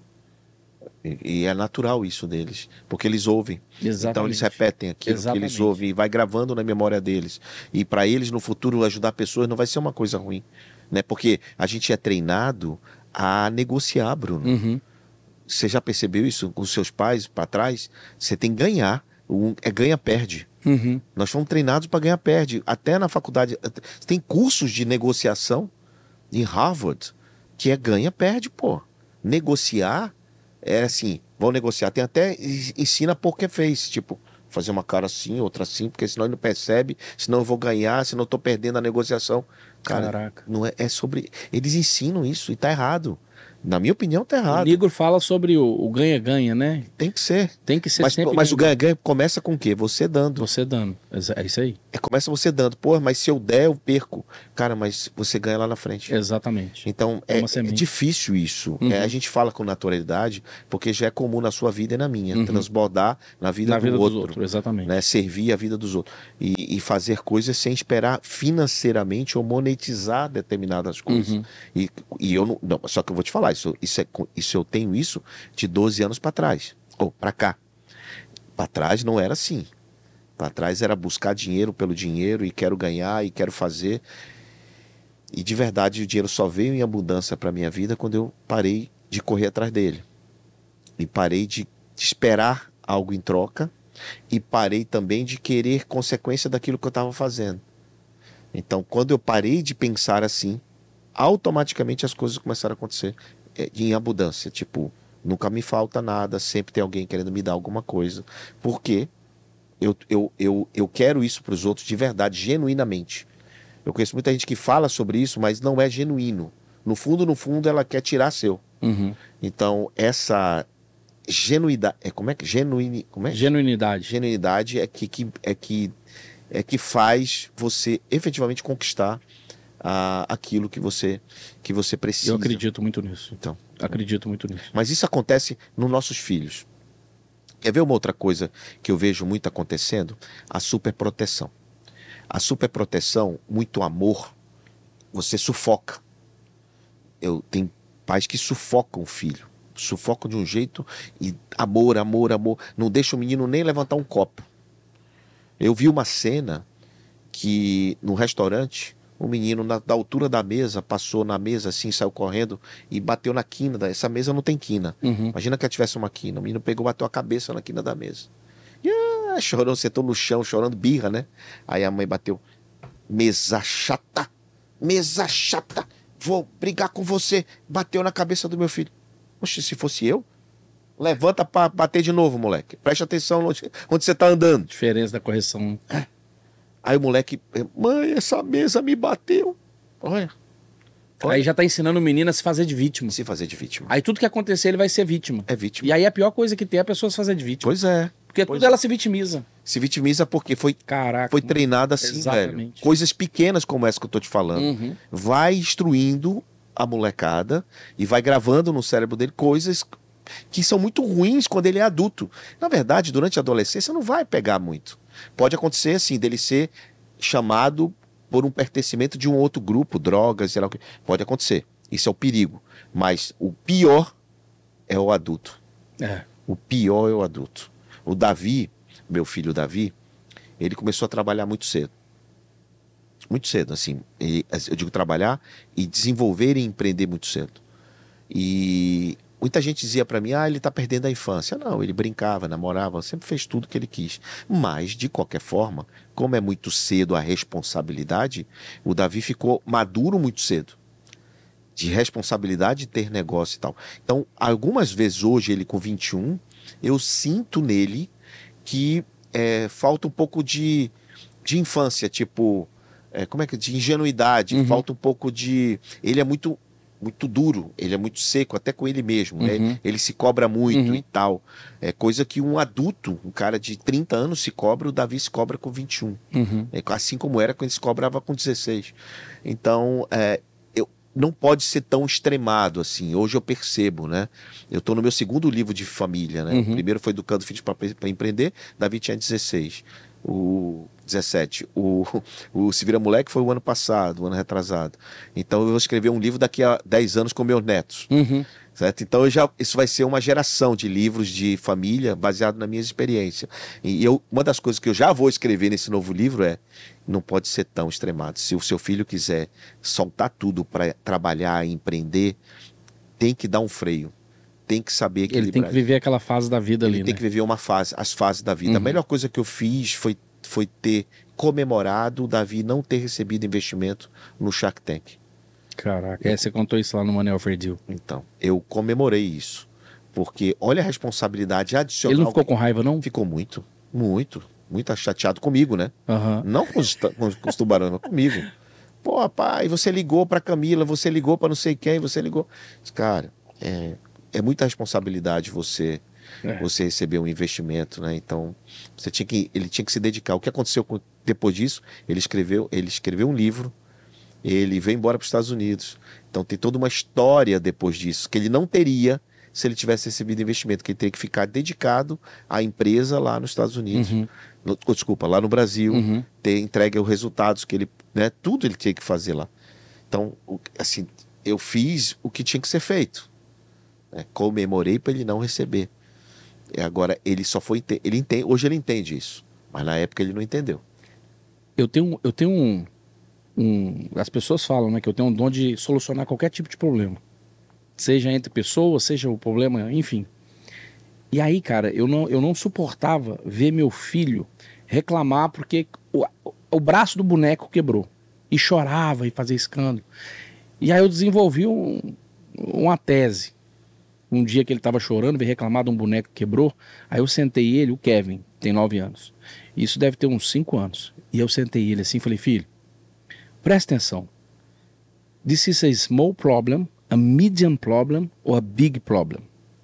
E, e é natural isso deles, porque eles ouvem. Exatamente. Então eles repetem aquilo Exatamente. que eles ouvem e vai gravando na memória deles. E para eles, no futuro, ajudar pessoas não vai ser uma coisa ruim. Né? Porque a gente é treinado a negociar, Bruno. Uhum. Você já percebeu isso com seus pais para trás? Você tem que ganhar. Um, é ganha-perde. Uhum. Nós fomos treinados para ganhar-perde. Até na faculdade. Tem cursos de negociação em Harvard que é ganha-perde, pô. Negociar é assim, vão negociar. Tem até ensina poker face, tipo, fazer uma cara assim, outra assim, porque senão ele não percebe, senão eu vou ganhar, senão eu tô perdendo a negociação. Cara, Caraca. não é, é sobre. Eles ensinam isso e tá errado. Na minha opinião, tá O errado. Igor fala sobre o ganha-ganha, né? Tem que ser. Tem que ser Mas, sempre mas o ganha-ganha. ganha-ganha começa com o quê? Você dando. Você dando. É isso aí. É, começa você dando. Pô, mas se eu der, eu perco. Cara, mas você ganha lá na frente. Exatamente. Então, É é, uma é semente. difícil isso. Uhum. É, a gente fala com naturalidade, porque já é comum na sua vida e na minha. Uhum. Transbordar na vida, Na do, vida outro, dos outros, exatamente. né? Servir a vida dos outros. E, e fazer coisas sem esperar financeiramente ou monetizar determinadas coisas. Uhum. E, e eu não, não. Só que eu vou te falar, isso, isso, é, isso eu tenho isso de doze anos para trás. Ou para cá. Para trás não era assim. Para trás era buscar dinheiro pelo dinheiro e quero ganhar e quero fazer. E de verdade o dinheiro só veio em abundância para minha vida quando eu parei de correr atrás dele. E parei de esperar algo em troca. E parei também de querer consequência daquilo que eu estava fazendo. Então, quando eu parei de pensar assim, automaticamente as coisas começaram a acontecer é, em abundância. Tipo, nunca me falta nada, sempre tem alguém querendo me dar alguma coisa. Porque eu, eu, eu, eu quero isso para os outros de verdade, genuinamente. Eu conheço muita gente que fala sobre isso, mas não é genuíno. No fundo, no fundo, ela quer tirar seu. Uhum. Então, essa genuidade... É, como é que... Genuini, como é? Genuinidade. Genuinidade é que, que, é, que, é que faz você efetivamente conquistar ah, aquilo que você, que você precisa. Eu acredito muito nisso. Então, Acredito muito nisso. mas isso acontece nos nossos filhos. Quer ver uma outra coisa que eu vejo muito acontecendo? A superproteção. A superproteção, muito amor, você sufoca. Eu tenho pais que sufocam o filho. Sufocam de um jeito e amor, amor, amor. Não deixa o menino nem levantar um copo. Eu vi uma cena que, no restaurante, o menino, na, da altura da mesa, passou na mesa assim, saiu correndo e bateu na quina. Da, essa mesa não tem quina. Uhum. Imagina que tivesse uma quina. O menino pegou, bateu a cabeça na quina da mesa. E ah, chorou, sentou no chão, chorando, birra, né? Aí a mãe bateu. Mesa chata, mesa chata, vou brigar com você. Bateu na cabeça do meu filho. Oxe, se fosse eu, levanta pra bater de novo, moleque. Preste atenção onde, onde você tá andando. Diferença da correção. Aí o moleque, mãe, essa mesa me bateu. Olha. Olha. Aí já tá ensinando o menino a se fazer de vítima. Se fazer de vítima. Aí tudo que acontecer, ele vai ser vítima. É vítima. E aí a pior coisa que tem é a pessoa se fazer de vítima. Pois é. Porque pois tudo é. ela se vitimiza. Se vitimiza porque foi, Caraca. foi treinada assim, velho. Exatamente. Coisas pequenas como essa que eu tô te falando. Uhum. Vai instruindo a molecada e vai gravando no cérebro dele coisas que são muito ruins quando ele é adulto. Na verdade, durante a adolescência não vai pegar muito. Pode acontecer assim, dele ser chamado por um pertencimento de um outro grupo, drogas, sei lá o que. Pode acontecer. Isso é o perigo. Mas o pior é o adulto. É. O pior é o adulto. O Davi, meu filho Davi, ele começou a trabalhar muito cedo. Muito cedo, assim. E, eu digo trabalhar e desenvolver e empreender muito cedo. E muita gente dizia para mim, ah, ele tá perdendo a infância. Não, ele brincava, namorava, sempre fez tudo que ele quis. Mas, de qualquer forma, como é muito cedo a responsabilidade, o Davi ficou maduro muito cedo. De responsabilidade de ter negócio e tal. Então, algumas vezes hoje, ele com vinte e um, eu sinto nele que é, falta um pouco de, de infância, tipo, é, como é que de ingenuidade, Uhum. falta um pouco de... Ele é muito, muito duro, ele é muito seco, até com ele mesmo, né? Uhum. Ele se cobra muito Uhum. e tal. É coisa que um adulto, um cara de trinta anos se cobra, o Davi se cobra com vinte e um. Uhum. É, assim como era quando ele se cobrava com dezesseis. Então, é, eu, não pode ser tão extremado assim. Hoje eu percebo, né? Eu estou no meu segundo livro de família, né? Uhum. O primeiro foi Educando Filhos para Empreender, Davi tinha dezesseis. O dezessete. O, o Se Vira Moleque foi o ano passado, o ano retrasado. Então eu vou escrever um livro daqui a dez anos com meus netos. Uhum. Certo? Então eu já, isso vai ser uma geração de livros de família baseado na minha experiência. E eu, uma das coisas que eu já vou escrever nesse novo livro é: não pode ser tão extremado. Se o seu filho quiser soltar tudo para trabalhar e empreender, tem que dar um freio. Tem que saber equilibrar. Ele tem que viver aquela fase da vida Ele ali, tem né? que viver uma fase, as fases da vida. Uhum. A melhor coisa que eu fiz foi, foi ter comemorado o Davi não ter recebido investimento no Shark Tank. Caraca, é, você contou isso lá no Money Over Deal. Então, eu comemorei isso. Porque olha a responsabilidade adicional. Ele não ficou com raiva, não? Ficou muito, muito, muito chateado comigo, né? Aham. Não com os, com os tubarões, mas comigo. Pô, pai, você ligou pra Camila, você ligou pra não sei quem, você ligou. Cara, é, é muita responsabilidade você, É. você receber um investimento, né? Então, você tinha que, ele tinha que se dedicar. O que aconteceu com, depois disso? Ele escreveu, ele escreveu um livro, ele veio embora para os Estados Unidos. Então, tem toda uma história depois disso, que ele não teria se ele tivesse recebido investimento, que ele teria que ficar dedicado à empresa lá nos Estados Unidos. Uhum. No, oh, desculpa, lá no Brasil, Uhum. ter entregue os resultados que ele, né, tudo ele tinha que fazer lá. Então, o- assim, eu fiz o que tinha que ser feito, né? Comemorei para ele não receber. E agora ele só foi, ente- ele entende, hoje ele entende isso, mas na época ele não entendeu. Eu tenho, eu tenho um, um. As pessoas falam, né, que eu tenho um dom de solucionar qualquer tipo de problema. Seja entre pessoas, seja o problema, enfim. E aí, cara, eu não, eu não suportava ver meu filho reclamar porque o, o braço do boneco quebrou. E chorava e fazia escândalo. E aí eu desenvolvi um, uma tese. Um dia que ele estava chorando, veio reclamar de um boneco que quebrou. Aí eu sentei ele, o Kevin, tem nove anos. Isso deve ter uns cinco anos. E eu sentei ele assim e falei, filho, presta atenção. This is a small problem, a medium problem or a big problem?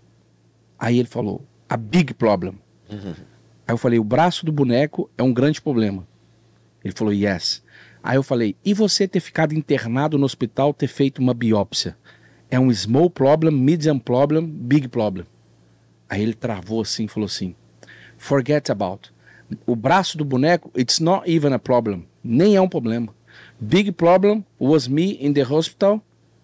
Aí ele falou, a big problem. Uhum. Aí eu falei, o braço do boneco é um grande problema. Ele falou, yes. Aí eu falei, e você ter ficado internado no hospital, ter feito uma biópsia? É um small problem, medium problem, big problem. Aí ele travou assim e falou assim, forget about. O braço do boneco, it's not even a problem. Nem é um problema. Big problem was me in the hospital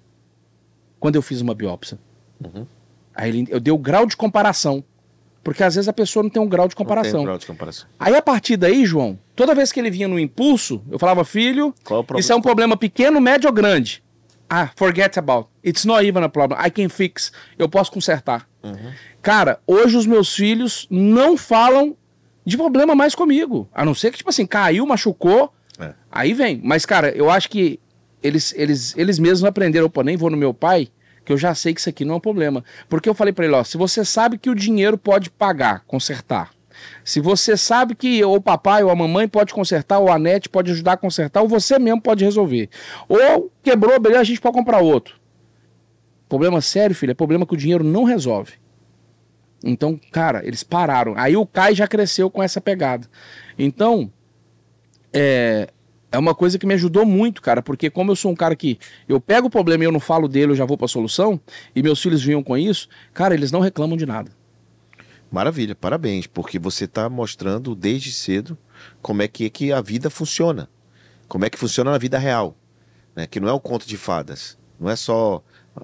quando eu fiz uma biópsia. Uhum. Aí ele, eu dei o grau de comparação. Porque às vezes a pessoa não tem um grau de Não tem comparação. grau de comparação. Aí a partir daí, João, toda vez que ele vinha no impulso, eu falava, filho, Qual é o problema? isso é um problema pequeno, médio ou grande? Ah, forget about. It's not even a problem. I can fix. Eu posso consertar. Uhum. Cara, hoje os meus filhos não falam de problema mais comigo. A não ser que, tipo assim, caiu, machucou, É. aí vem. Mas, cara, eu acho que eles, eles, eles mesmos aprenderam. Opa, nem vou no meu pai, que eu já sei que isso aqui não é um problema. Porque eu falei pra ele, ó, se você sabe que o dinheiro pode pagar, consertar, se você sabe que ou o papai ou a mamãe pode consertar, ou a net pode ajudar a consertar, ou você mesmo pode resolver. Ou quebrou, beleza, a gente pode comprar outro. Problema sério, filho, é problema que o dinheiro não resolve. Então, cara, eles pararam. Aí o Kai já cresceu com essa pegada. Então, é, é uma coisa que me ajudou muito, cara, porque como eu sou um cara que eu pego o problema e eu não falo dele, eu já vou pra solução, e meus filhos vinham com isso, cara, eles não reclamam de nada. Maravilha, parabéns, porque você está mostrando desde cedo como é que, que a vida funciona. Como é que funciona na vida real. Né? Que não é um conto de fadas. Não é só...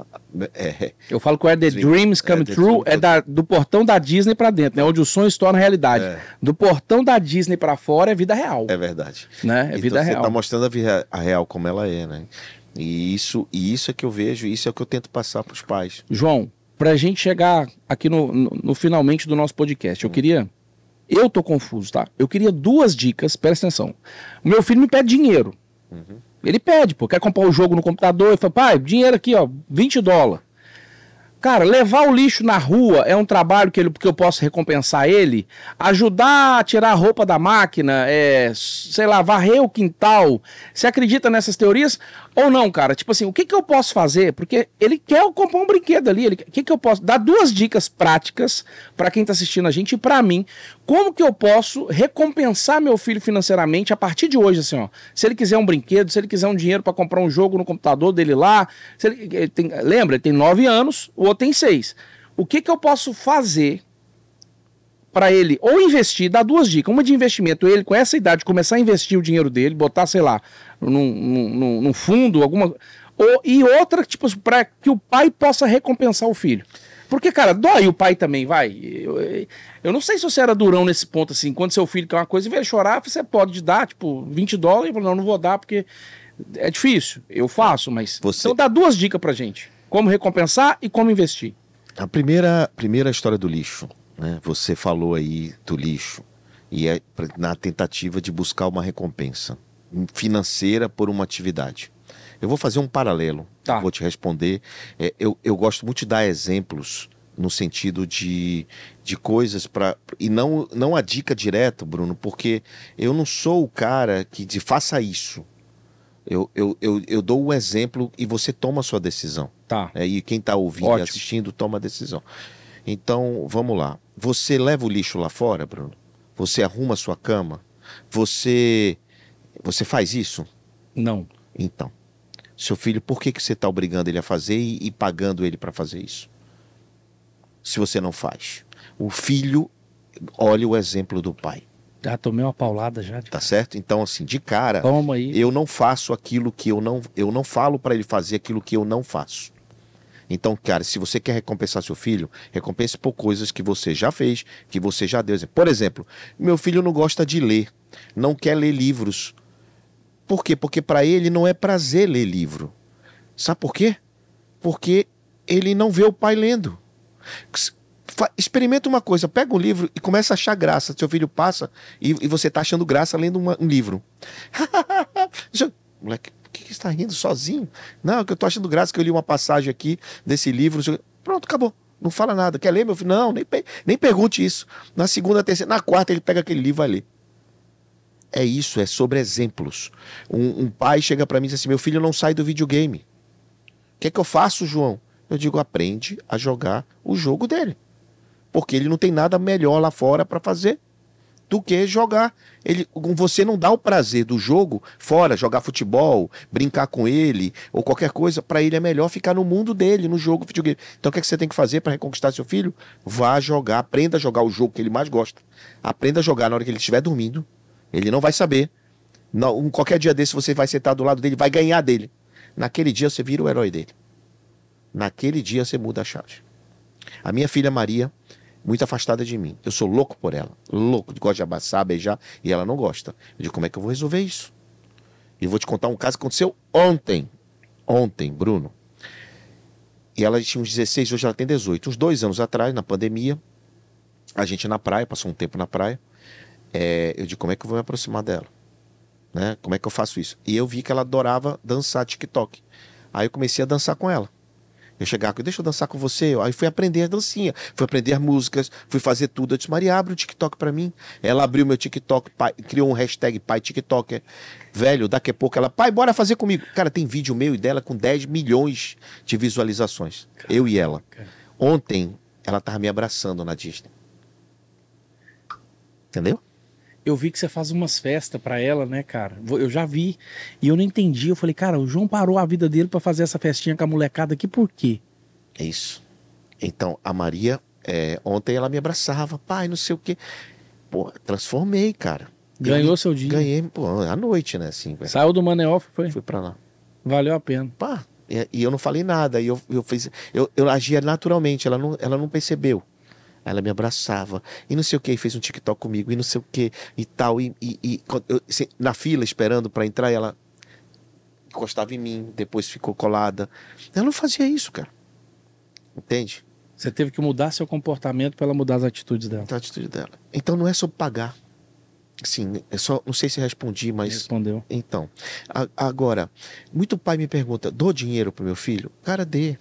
É, Eu falo que o The Sim. Dreams Come É, The True Dream é Come da, do portão da Disney pra dentro, né? Onde o sonho se torna realidade. É. Do portão da Disney pra fora é vida real, é verdade. né? É Então vida você real. está mostrando a, vida, a real como ela é, né? E isso, e isso é que eu vejo, isso é o que eu tento passar para os pais. João, pra gente chegar aqui no, no, no finalmente do nosso podcast, eu queria... Eu tô confuso, tá? Eu queria duas dicas, presta atenção. O meu filho me pede dinheiro. Uhum. Ele pede, pô, quer comprar o jogo no computador, e fala, pai, dinheiro aqui, ó, vinte dólares. Cara, levar o lixo na rua é um trabalho que, ele, que eu posso recompensar ele. Ajudar a tirar a roupa da máquina, é, sei lá, varrer o quintal. Você acredita nessas teorias? Ou não, cara? Tipo assim, o que, que eu posso fazer? Porque ele quer comprar um brinquedo ali. Ele, o que, que eu posso... Dar duas dicas práticas para quem tá assistindo a gente e para mim. Como que eu posso recompensar meu filho financeiramente a partir de hoje, assim, ó. Se ele quiser um brinquedo, se ele quiser um dinheiro para comprar um jogo no computador dele lá. Se ele, ele tem, lembra, ele tem nove anos, o outro tem seis. O que que eu posso fazer para ele ou investir, dar duas dicas, uma de investimento, ele com essa idade começar a investir o dinheiro dele, botar, sei lá, num, num, num fundo, alguma, ou, e outra, tipo, para que o pai possa recompensar o filho. Porque, cara, dói o pai também, vai. Eu, eu, eu não sei se você era durão nesse ponto, assim, quando seu filho quer uma coisa e vê ele chorar, você pode dar, tipo, vinte dólares, e fala, não, não vou dar, porque é difícil, eu faço, mas... Você- Então dá duas dicas pra gente, como recompensar e como investir. A primeira, primeira história do lixo, né? Você falou aí do lixo e é pra- na tentativa de buscar uma recompensa financeira por uma atividade. Eu vou fazer um paralelo, Tá. vou te responder. É, eu, eu gosto muito de dar exemplos no sentido de, de coisas para e não, não a dica direta, Bruno, porque eu não sou o cara que de faça isso. Eu, eu, eu, eu dou um exemplo e você toma a sua decisão. Tá. É, e quem está ouvindo Ótimo. e assistindo toma a decisão. Então, vamos lá. Você leva o lixo lá fora, Bruno? Você arruma a sua cama? Você, você faz isso? Não. Então, seu filho, por que, que você está obrigando ele a fazer e, e pagando ele para fazer isso? Se você não faz. O filho, olha o exemplo do pai. Já tomei uma paulada já. Tá certo? Então, assim, de cara, Toma aí. eu não faço aquilo que eu não... Eu não falo para ele fazer aquilo que eu não faço. Então, cara, se você quer recompensar seu filho, recompense por coisas que você já fez, que você já deu. Por exemplo, meu filho não gosta de ler, não quer ler livros. Por quê? Porque para ele não é prazer ler livro. Sabe por quê? Porque ele não vê o pai lendo. Experimenta uma coisa, pega um livro e começa a achar graça. Seu filho passa e, e você está achando graça lendo uma, um livro. Moleque, por que você está rindo sozinho? Não, que eu estou achando graça que eu li uma passagem aqui desse livro. Pronto, acabou. Não fala nada. Quer ler, meu filho? Não, nem, nem pergunte isso. Na segunda, terceira, na quarta ele pega aquele livro e vai ler. É isso, é sobre exemplos. Um, um pai chega para mim e diz assim, meu filho não sai do videogame. O que é que eu faço, João? Eu digo, aprende a jogar o jogo dele. Porque ele não tem nada melhor lá fora para fazer do que jogar. Ele, você não dá o prazer do jogo fora, jogar futebol, brincar com ele ou qualquer coisa. Para ele é melhor ficar no mundo dele, no jogo videogame. Então o que, é que você tem que fazer para reconquistar seu filho? Vá jogar, aprenda a jogar o jogo que ele mais gosta. Aprenda a jogar na hora que ele estiver dormindo. Ele não vai saber. Não, qualquer dia desse você vai sentar do lado dele, vai ganhar dele. Naquele dia você vira o herói dele. Naquele dia você muda a chave. A minha filha Maria, muito afastada de mim. Eu sou louco por ela. Louco. Gosto de abraçar, beijar. E ela não gosta. Eu digo, como é que eu vou resolver isso? E vou te contar um caso que aconteceu ontem. Ontem, Bruno. E ela tinha uns dezesseis, hoje ela tem dezoito. Uns dois anos atrás, na pandemia, a gente na praia, passou um tempo na praia. É, eu digo, como é que eu vou me aproximar dela? Né? Como é que eu faço isso? E eu vi que ela adorava dançar TikTok. Aí eu comecei a dançar com ela. Eu chegava, deixa eu dançar com você. Aí fui aprender a dancinha, fui aprender as músicas, fui fazer tudo. Eu disse, Maria, abre o TikTok pra mim. Ela abriu meu TikTok, pai, criou um hashtag pai TikToker. Velho, daqui a pouco ela, pai, bora fazer comigo. Cara, tem vídeo meu e dela com dez milhões de visualizações. Caraca. Eu e ela. Ontem, ela tava me abraçando na Disney. Entendeu? Eu vi que você faz umas festas pra ela, né, cara? Eu já vi. E eu não entendi. Eu falei, cara, o João parou a vida dele pra fazer essa festinha com a molecada aqui, por quê? É isso. Então, a Maria, é, ontem ela me abraçava, pai, não sei o quê. Pô, transformei, cara. Ganhou eu, seu dia. Ganhei, pô, à noite, né, assim. Saiu do Maneoff, foi? Fui pra lá. Valeu a pena. Pá, e, e eu não falei nada. E eu, eu, fiz, eu, eu agia naturalmente, ela não, ela não percebeu. Ela me abraçava, e não sei o que, e fez um TikTok comigo, e não sei o que, e tal, e, e, e eu, na fila esperando para entrar, ela encostava em mim, depois ficou colada. Ela não fazia isso, cara. Entende? Você teve que mudar seu comportamento para ela mudar as atitudes dela. A atitude dela. Então não é sobre pagar. Sim, é só, não sei se respondi, mas... Respondeu. Então, a, agora, muito pai me pergunta, dou dinheiro pro meu filho? Cara, dê.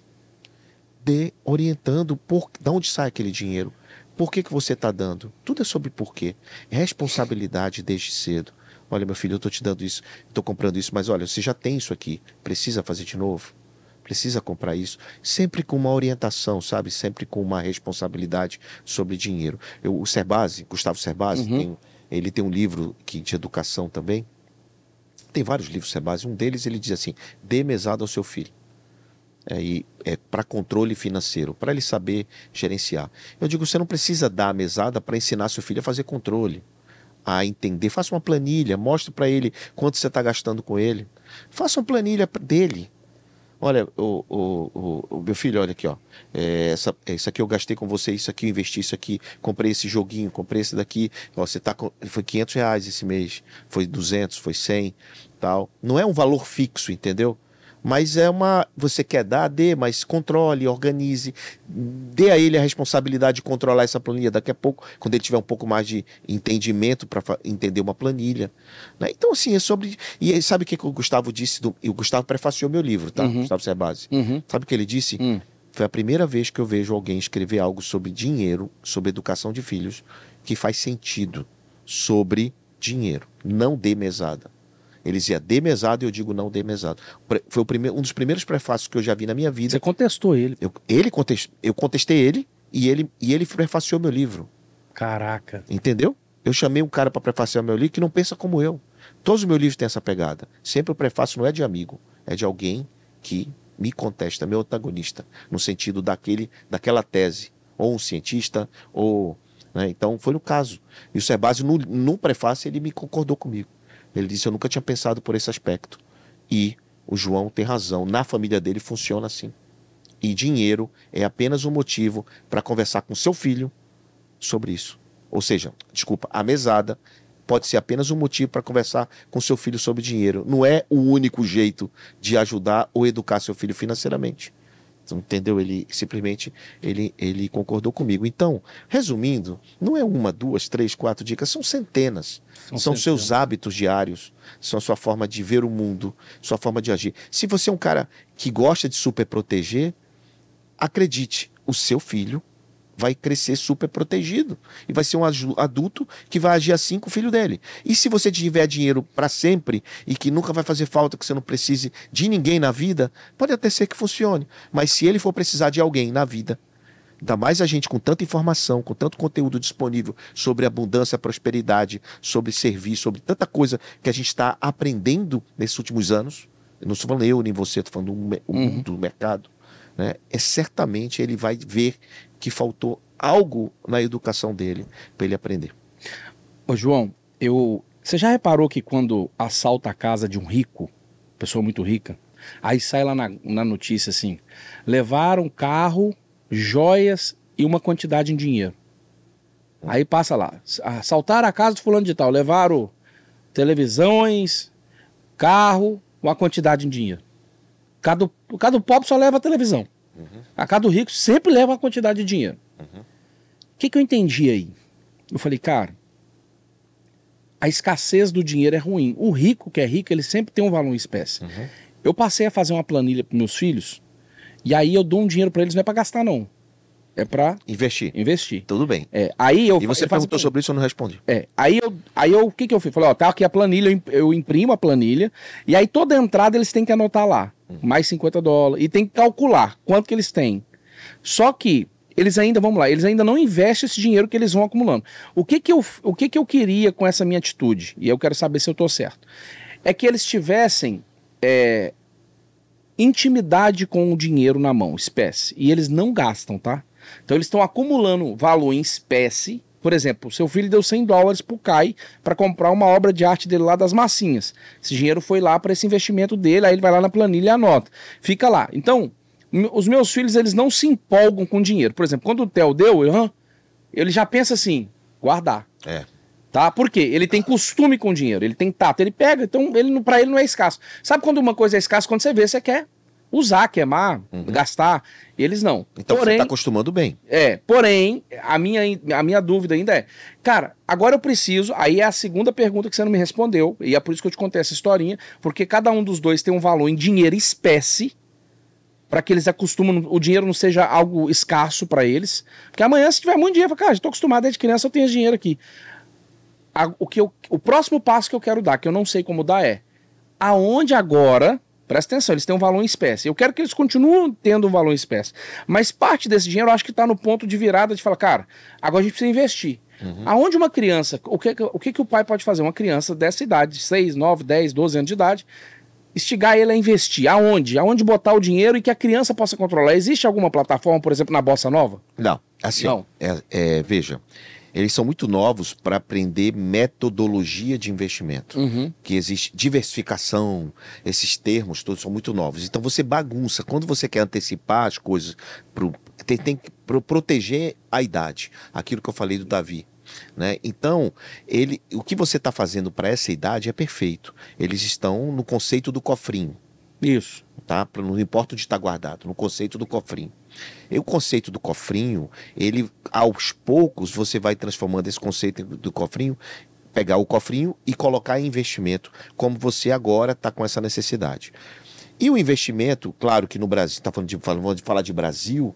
Dê, orientando por, de onde sai aquele dinheiro. Por que que você está dando? Tudo é sobre porquê. Responsabilidade desde cedo. Olha, meu filho, eu estou te dando isso, estou comprando isso, mas olha, você já tem isso aqui. Precisa fazer de novo? Precisa comprar isso? Sempre com uma orientação, sabe? Sempre com uma responsabilidade sobre dinheiro. Eu, o Cerbasi, Gustavo Cerbasi, uhum. tem, ele tem um livro que, de educação também. Tem vários livros Cerbasi. Um deles ele diz assim, dê mesada ao seu filho. É, é para controle financeiro, para ele saber gerenciar. Eu digo, você não precisa dar a mesada para ensinar seu filho a fazer controle, a entender. Faça uma planilha, mostre para ele quanto você está gastando com ele. Faça uma planilha dele. Olha, o, o, o, o meu filho, olha aqui, ó. É, essa, isso aqui eu gastei com você, isso aqui eu investi, isso aqui, comprei esse joguinho, comprei esse daqui. Ó, você tá com, foi quinhentos reais esse mês, foi duzentos, foi cem, tal. Não é um valor fixo, entendeu? Mas é uma... Você quer dar, dê, mas controle, organize. Dê a ele a responsabilidade de controlar essa planilha daqui a pouco, quando ele tiver um pouco mais de entendimento para entender uma planilha. Né? Então, assim, é sobre... E sabe o que, que o Gustavo disse? Do... E o Gustavo prefaciou meu livro, tá? Uhum. Gustavo Cerbasi. Uhum. Sabe o que ele disse? Uhum. Foi a primeira vez que eu vejo alguém escrever algo sobre dinheiro, sobre educação de filhos, que faz sentido sobre dinheiro. Não dê mesada. Ele dizia dê mesada e eu digo não dê mesada. Foi o primeiro, um dos primeiros prefácios que eu já vi na minha vida. Você contestou ele. Eu, ele contest, eu contestei ele e ele, e ele prefaciou meu livro. Caraca. Entendeu? Eu chamei um cara para prefaciar meu livro que não pensa como eu. Todos os meus livros têm essa pegada. Sempre o prefácio não é de amigo, é de alguém que me contesta, meu antagonista, no sentido daquele, daquela tese. Ou um cientista, ou... Né? Então, foi no caso. Isso é base no, no prefácio, ele me concordou comigo. Ele disse, eu nunca tinha pensado por esse aspecto. E o João tem razão. Na família dele funciona assim. E dinheiro é apenas um motivo para conversar com seu filho sobre isso. Ou seja, desculpa, a mesada pode ser apenas um motivo para conversar com seu filho sobre dinheiro. Não é o único jeito de ajudar ou educar seu filho financeiramente. Entendeu? Ele simplesmente ele, ele concordou comigo. Então, resumindo, não é uma, duas, três, quatro dicas, são centenas. São, são centenas. Seus hábitos diários, são a sua forma de ver o mundo, sua forma de agir. Se você é um cara que gosta de super proteger, acredite, o seu filho vai crescer super protegido e vai ser um adulto que vai agir assim com o filho dele. E se você tiver dinheiro para sempre e que nunca vai fazer falta, que você não precise de ninguém na vida, pode até ser que funcione. Mas se ele for precisar de alguém na vida, ainda mais a gente com tanta informação, com tanto conteúdo disponível sobre abundância, prosperidade, sobre serviço, sobre tanta coisa que a gente está aprendendo nesses últimos anos, eu não estou falando eu nem você, estou falando do uhum. mundo, do mercado, né? É certamente ele vai ver que faltou algo na educação dele para ele aprender. Ô João, eu... você já reparou que quando assalta a casa de um rico, pessoa muito rica, aí sai lá na, na notícia assim, levaram carro, joias e uma quantidade em dinheiro. Aí passa lá, assaltaram a casa do fulano de tal, levaram televisões, carro, uma quantidade em dinheiro. Cada, cada pobre só leva a televisão. Uhum. A casa do rico sempre leva uma quantidade de dinheiro. O uhum. que, que eu entendi aí? Eu falei, cara, a escassez do dinheiro é ruim. O rico que é rico, ele sempre tem um valor em espécie. Uhum. Eu passei a fazer uma planilha para meus filhos, e aí eu dou um dinheiro para eles, não é para gastar não. É para investir. Investir. Tudo bem. É, aí eu, e você eu perguntou sobre isso, eu não respondi. É, aí eu, aí eu, o que que eu fiz? Falei, ó, tá aqui a planilha, eu imprimo a planilha, e aí toda entrada eles têm que anotar lá, uhum. mais cinquenta dólares, e tem que calcular quanto que eles têm. Só que eles ainda, vamos lá, eles ainda não investem esse dinheiro que eles vão acumulando. O que que eu, o que que eu queria com essa minha atitude, e eu quero saber se eu tô certo, é que eles tivessem é, intimidade com o dinheiro na mão, espécie, e eles não gastam, tá? Então eles estão acumulando valor em espécie. Por exemplo, seu filho deu cem dólares pro Caio para comprar uma obra de arte dele lá das massinhas. Esse dinheiro foi lá para esse investimento dele, aí ele vai lá na planilha e anota. Fica lá. Então, os meus filhos, eles não se empolgam com dinheiro. Por exemplo, quando o Theo deu, eu, ele já pensa assim, guardar. É. Tá? Por quê? Ele tem costume com dinheiro, ele tem tato, ele pega, então ele, para ele não é escasso. Sabe quando uma coisa é escassa? Quando você vê, você quer usar, queimar, uhum. gastar. Eles não. Então porém, você está acostumando bem. É, porém, a minha, a minha dúvida ainda é, cara, agora eu preciso, aí é a segunda pergunta que você não me respondeu, e é por isso que eu te contei essa historinha, porque cada um dos dois tem um valor em dinheiro espécie, para que eles acostumam, o dinheiro não seja algo escasso para eles, porque amanhã se tiver muito dinheiro, eu falo, cara, já tô acostumado desde criança, eu tenho esse dinheiro aqui. A, o, que eu, o próximo passo que eu quero dar, que eu não sei como dar é, aonde agora... Presta atenção, eles têm um valor em espécie. Eu quero que eles continuem tendo um valor em espécie. Mas parte desse dinheiro eu acho que está no ponto de virada de falar, cara, agora a gente precisa investir. Uhum. Aonde uma criança, o que, o que, que o pai pode fazer? Uma criança dessa idade, seis, nove, dez, doze anos de idade, instigar ele a investir. Aonde? Aonde botar o dinheiro e que a criança possa controlar. Existe alguma plataforma, por exemplo, na Bossa Nova? Não. Assim, Não. É, é, veja... Eles são muito novos para aprender metodologia de investimento. Uhum. Que existe diversificação, esses termos todos são muito novos. Então você bagunça. Quando você quer antecipar as coisas, pro, tem, tem que pro, proteger a idade. Aquilo que eu falei do Davi. Né? Então, ele, o que você está fazendo para essa idade é perfeito. Eles estão no conceito do cofrinho. Isso. Tá? Não importa onde está guardado, no conceito do cofrinho. E o conceito do cofrinho, ele aos poucos você vai transformando esse conceito do cofrinho, pegar o cofrinho e colocar em investimento, como você agora está com essa necessidade. E o investimento, claro que no Brasil, está falando de, falando de falar de Brasil,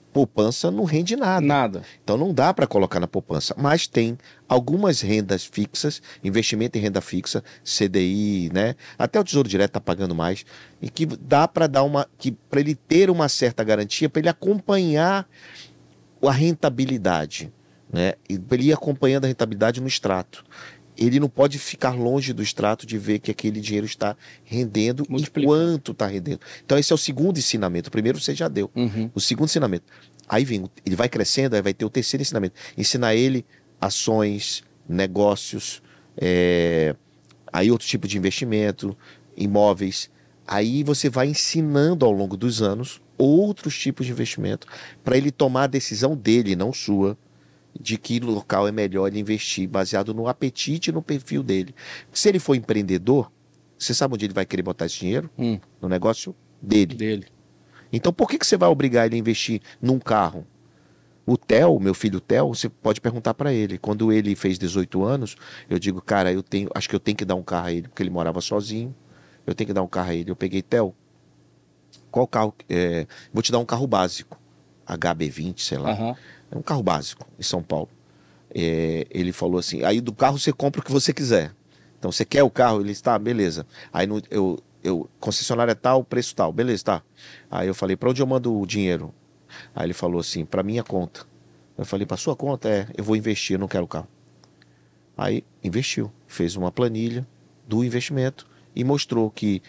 poupança não rende nada. Nada. Então não dá para colocar na poupança. Mas tem algumas rendas fixas, investimento em renda fixa, C D I, né? Até o Tesouro Direto está pagando mais. E que dá para dar uma. que para ele ter uma certa garantia, para ele acompanhar a rentabilidade. Né? E para ele ir acompanhando a rentabilidade no extrato. Ele não pode ficar longe do extrato de ver que aquele dinheiro está rendendo e quanto está rendendo. Então esse é o segundo ensinamento. O primeiro você já deu. Uhum. O segundo ensinamento. Aí vem, ele vai crescendo, aí vai ter o terceiro ensinamento. Ensinar ele ações, negócios, é... aí outro tipo de investimento, imóveis. Aí você vai ensinando ao longo dos anos outros tipos de investimento para ele tomar a decisão dele, não sua, de que local é melhor ele investir, baseado no apetite e no perfil dele. Se ele for empreendedor, você sabe onde ele vai querer botar esse dinheiro? Hum. No negócio dele. dele. Então por que, que você vai obrigar ele a investir num carro? O Theo, meu filho Theo, você pode perguntar para ele. Quando ele fez dezoito anos, eu digo, cara, eu tenho, acho que eu tenho que dar um carro a ele, porque ele morava sozinho. Eu tenho que dar um carro a ele. Eu peguei, Theo, qual carro? É, vou te dar um carro básico. H B vinte, sei lá. Uhum. É um carro básico em São Paulo. É, ele falou assim, aí do carro você compra o que você quiser. Então você quer o carro? Ele está, beleza. Aí no, eu, eu, concessionária tal, preço tal, beleza, tá. Aí eu falei, para onde eu mando o dinheiro? Aí ele falou assim, para minha conta. Eu falei, para sua conta? É, eu vou investir, eu não quero o carro. Aí investiu, fez uma planilha do investimento e mostrou que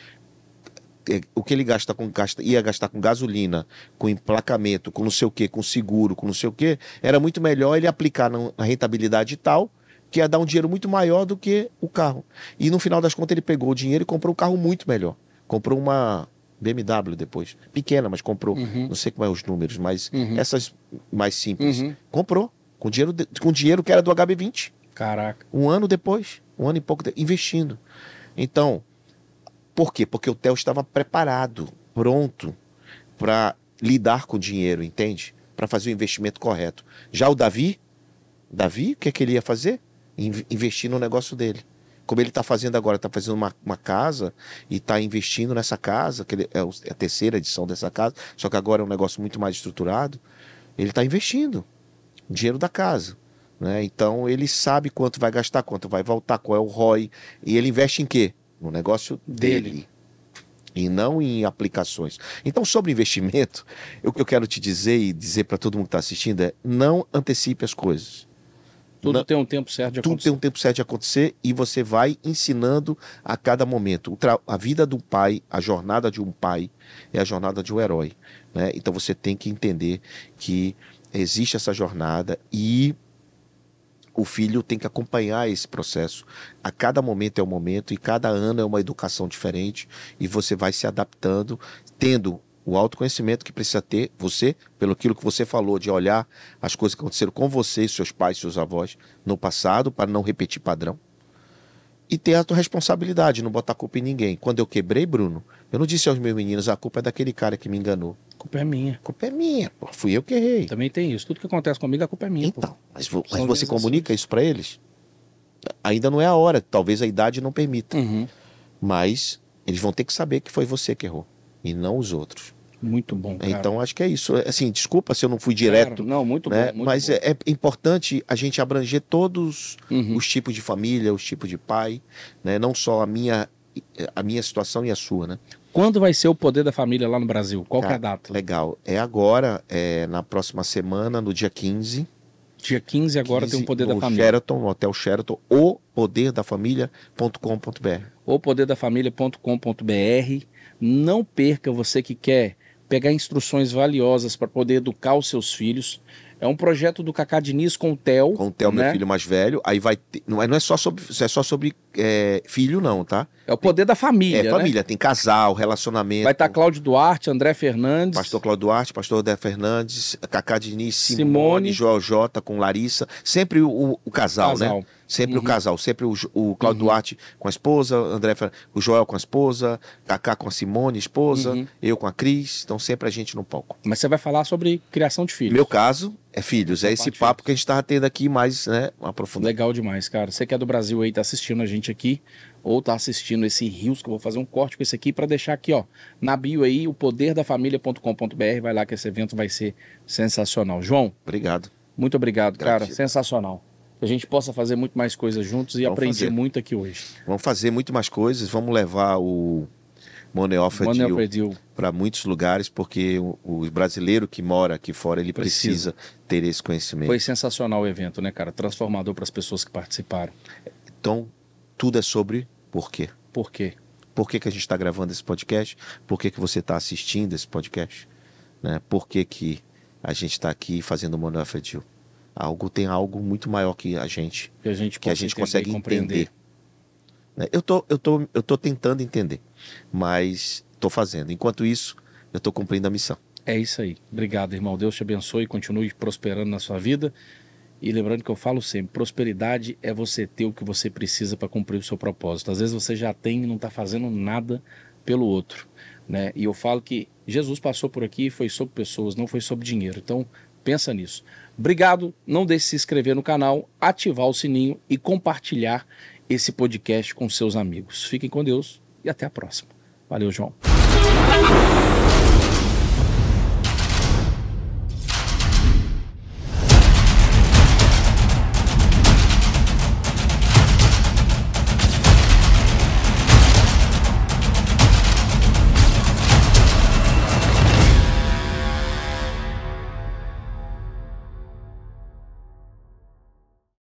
o que ele gasta com, gasta, ia gastar com gasolina, com emplacamento, com não sei o que, com seguro, com não sei o que, era muito melhor ele aplicar na rentabilidade tal, que ia dar um dinheiro muito maior do que o carro. E no final das contas ele pegou o dinheiro e comprou um carro muito melhor. Comprou uma B M W depois, pequena, mas comprou. Uhum. Não sei como é os números, mas uhum. essas mais simples. Uhum. Comprou, com dinheiro, de, com dinheiro que era do H B vinte. Caraca. Um ano depois, um ano e pouco, de, investindo. Então, por quê? Porque o Theo estava preparado, pronto para lidar com o dinheiro, entende? Para fazer o investimento correto. Já o Davi, Davi, o que é que ele ia fazer? Investir no negócio dele. Como ele está fazendo agora, está fazendo uma, uma casa e está investindo nessa casa, que ele, é a terceira edição dessa casa, só que agora é um negócio muito mais estruturado, ele está investindo o dinheiro da casa. Né? Então ele sabe quanto vai gastar, quanto vai voltar, qual é o R O I, e ele investe em quê? No negócio dele, dele e não em aplicações. Então, sobre investimento, o que eu quero te dizer e dizer para todo mundo que está assistindo é não antecipe as coisas. Tudo não, tem um tempo certo de acontecer. Tudo tem um tempo certo de acontecer e você vai ensinando a cada momento. O tra... A vida do pai, a jornada de um pai é a jornada de um herói. Né? Então você tem que entender que existe essa jornada e o filho tem que acompanhar esse processo. A cada momento é um momento e cada ano é uma educação diferente e você vai se adaptando, tendo o autoconhecimento que precisa ter, você, pelo aquilo que você falou, de olhar as coisas que aconteceram com você, seus pais, seus avós, no passado, para não repetir padrão. E ter a tua responsabilidade, não botar culpa em ninguém. Quando eu quebrei, Bruno, eu não disse aos meus meninos, a culpa é daquele cara que me enganou. A culpa é minha. A culpa é minha, pô. Fui eu que errei. Também tem isso. Tudo que acontece comigo, a culpa é minha. Então, pô. mas, mas você comunica isso para eles? Ainda não é a hora, talvez a idade não permita. Uhum. Mas eles vão ter que saber que foi você que errou, e não os outros. Muito bom, cara. Então, acho que é isso. Assim, desculpa se eu não fui direto. Claro. Não, muito né? bom. Muito Mas bom. É, é importante a gente abranger todos uhum. os tipos de família, os tipos de pai, né? Não só a minha, a minha situação e a sua, né? Quando vai ser o Poder da Família lá no Brasil? Qual Cara, que é a data? Legal. É agora, é na próxima semana, no dia quinze. Dia quinze agora quinze, tem o Poder no da Família. Sheraton, no Hotel Sheraton, o poder da família ponto com ponto b r. o poder da família ponto com ponto b r. Não perca, você que quer pegar instruções valiosas para poder educar os seus filhos. É um projeto do Cacá Diniz com o Theo. Com o Theo, né? meu filho mais velho. Aí vai ter, não, é, não é só sobre, é só sobre é, filho, não, tá? É o poder da família. É né? família, tem casal, relacionamento. Vai estar Cláudio Duarte, André Fernandes. Pastor Cláudio Duarte, Pastor André Fernandes, Cacá Diniz, Simone, Simone. Joel J com Larissa. Sempre o, o casal, Casal. né? Sempre Uhum. o casal, sempre o, Jo- o Cláudio Uhum. Duarte com a esposa, André, Fer- o Joel com a esposa, Cacá com a Simone, esposa, Uhum. eu com a Cris. Então sempre a gente no palco. Mas você vai falar sobre criação de filhos. Meu caso é filhos, é Essa esse parte papo filhos. que a gente estava tendo aqui, mais né, aprofundado. Legal demais, cara. Você que é do Brasil aí, tá assistindo a gente aqui, ou tá assistindo esse Rios, que eu vou fazer um corte com esse aqui para deixar aqui, ó, na bio aí, o poder da família ponto com ponto br, vai lá que esse evento vai ser sensacional. João, Obrigado. muito obrigado, cara. Gratidão. Sensacional. Que a gente possa fazer muito mais coisas juntos e Vamos aprender fazer. muito aqui hoje. Vamos fazer muito mais coisas, vamos levar o Money Offer Money Deal Offer Deal. para muitos lugares, porque o, o brasileiro que mora aqui fora, ele Precisa. precisa, ter esse conhecimento. Foi sensacional o evento, né, cara? Transformador para as pessoas que participaram. Então, tudo é sobre por quê. Por quê? Por que, que a gente está gravando esse podcast? Por que, que você está assistindo esse podcast? Né? Por que, que a gente está aqui fazendo o Money Offer Deal? Algo tem algo muito maior que a gente, Que a gente, que a possa gente entender consegue e compreender. entender. Né? Eu tô, eu tô, eu tô tentando entender, mas estou fazendo. Enquanto isso, eu estou cumprindo a missão. É isso aí. Obrigado, irmão. Deus te abençoe e continue prosperando na sua vida. E lembrando que eu falo sempre, prosperidade é você ter o que você precisa para cumprir o seu propósito. Às vezes você já tem e não está fazendo nada pelo outro, né? E eu falo que Jesus passou por aqui e foi sobre pessoas, não foi sobre dinheiro. Então, pensa nisso. Obrigado. Não deixe de se inscrever no canal, ativar o sininho e compartilhar esse podcast com seus amigos. Fiquem com Deus e até a próxima. Valeu, João.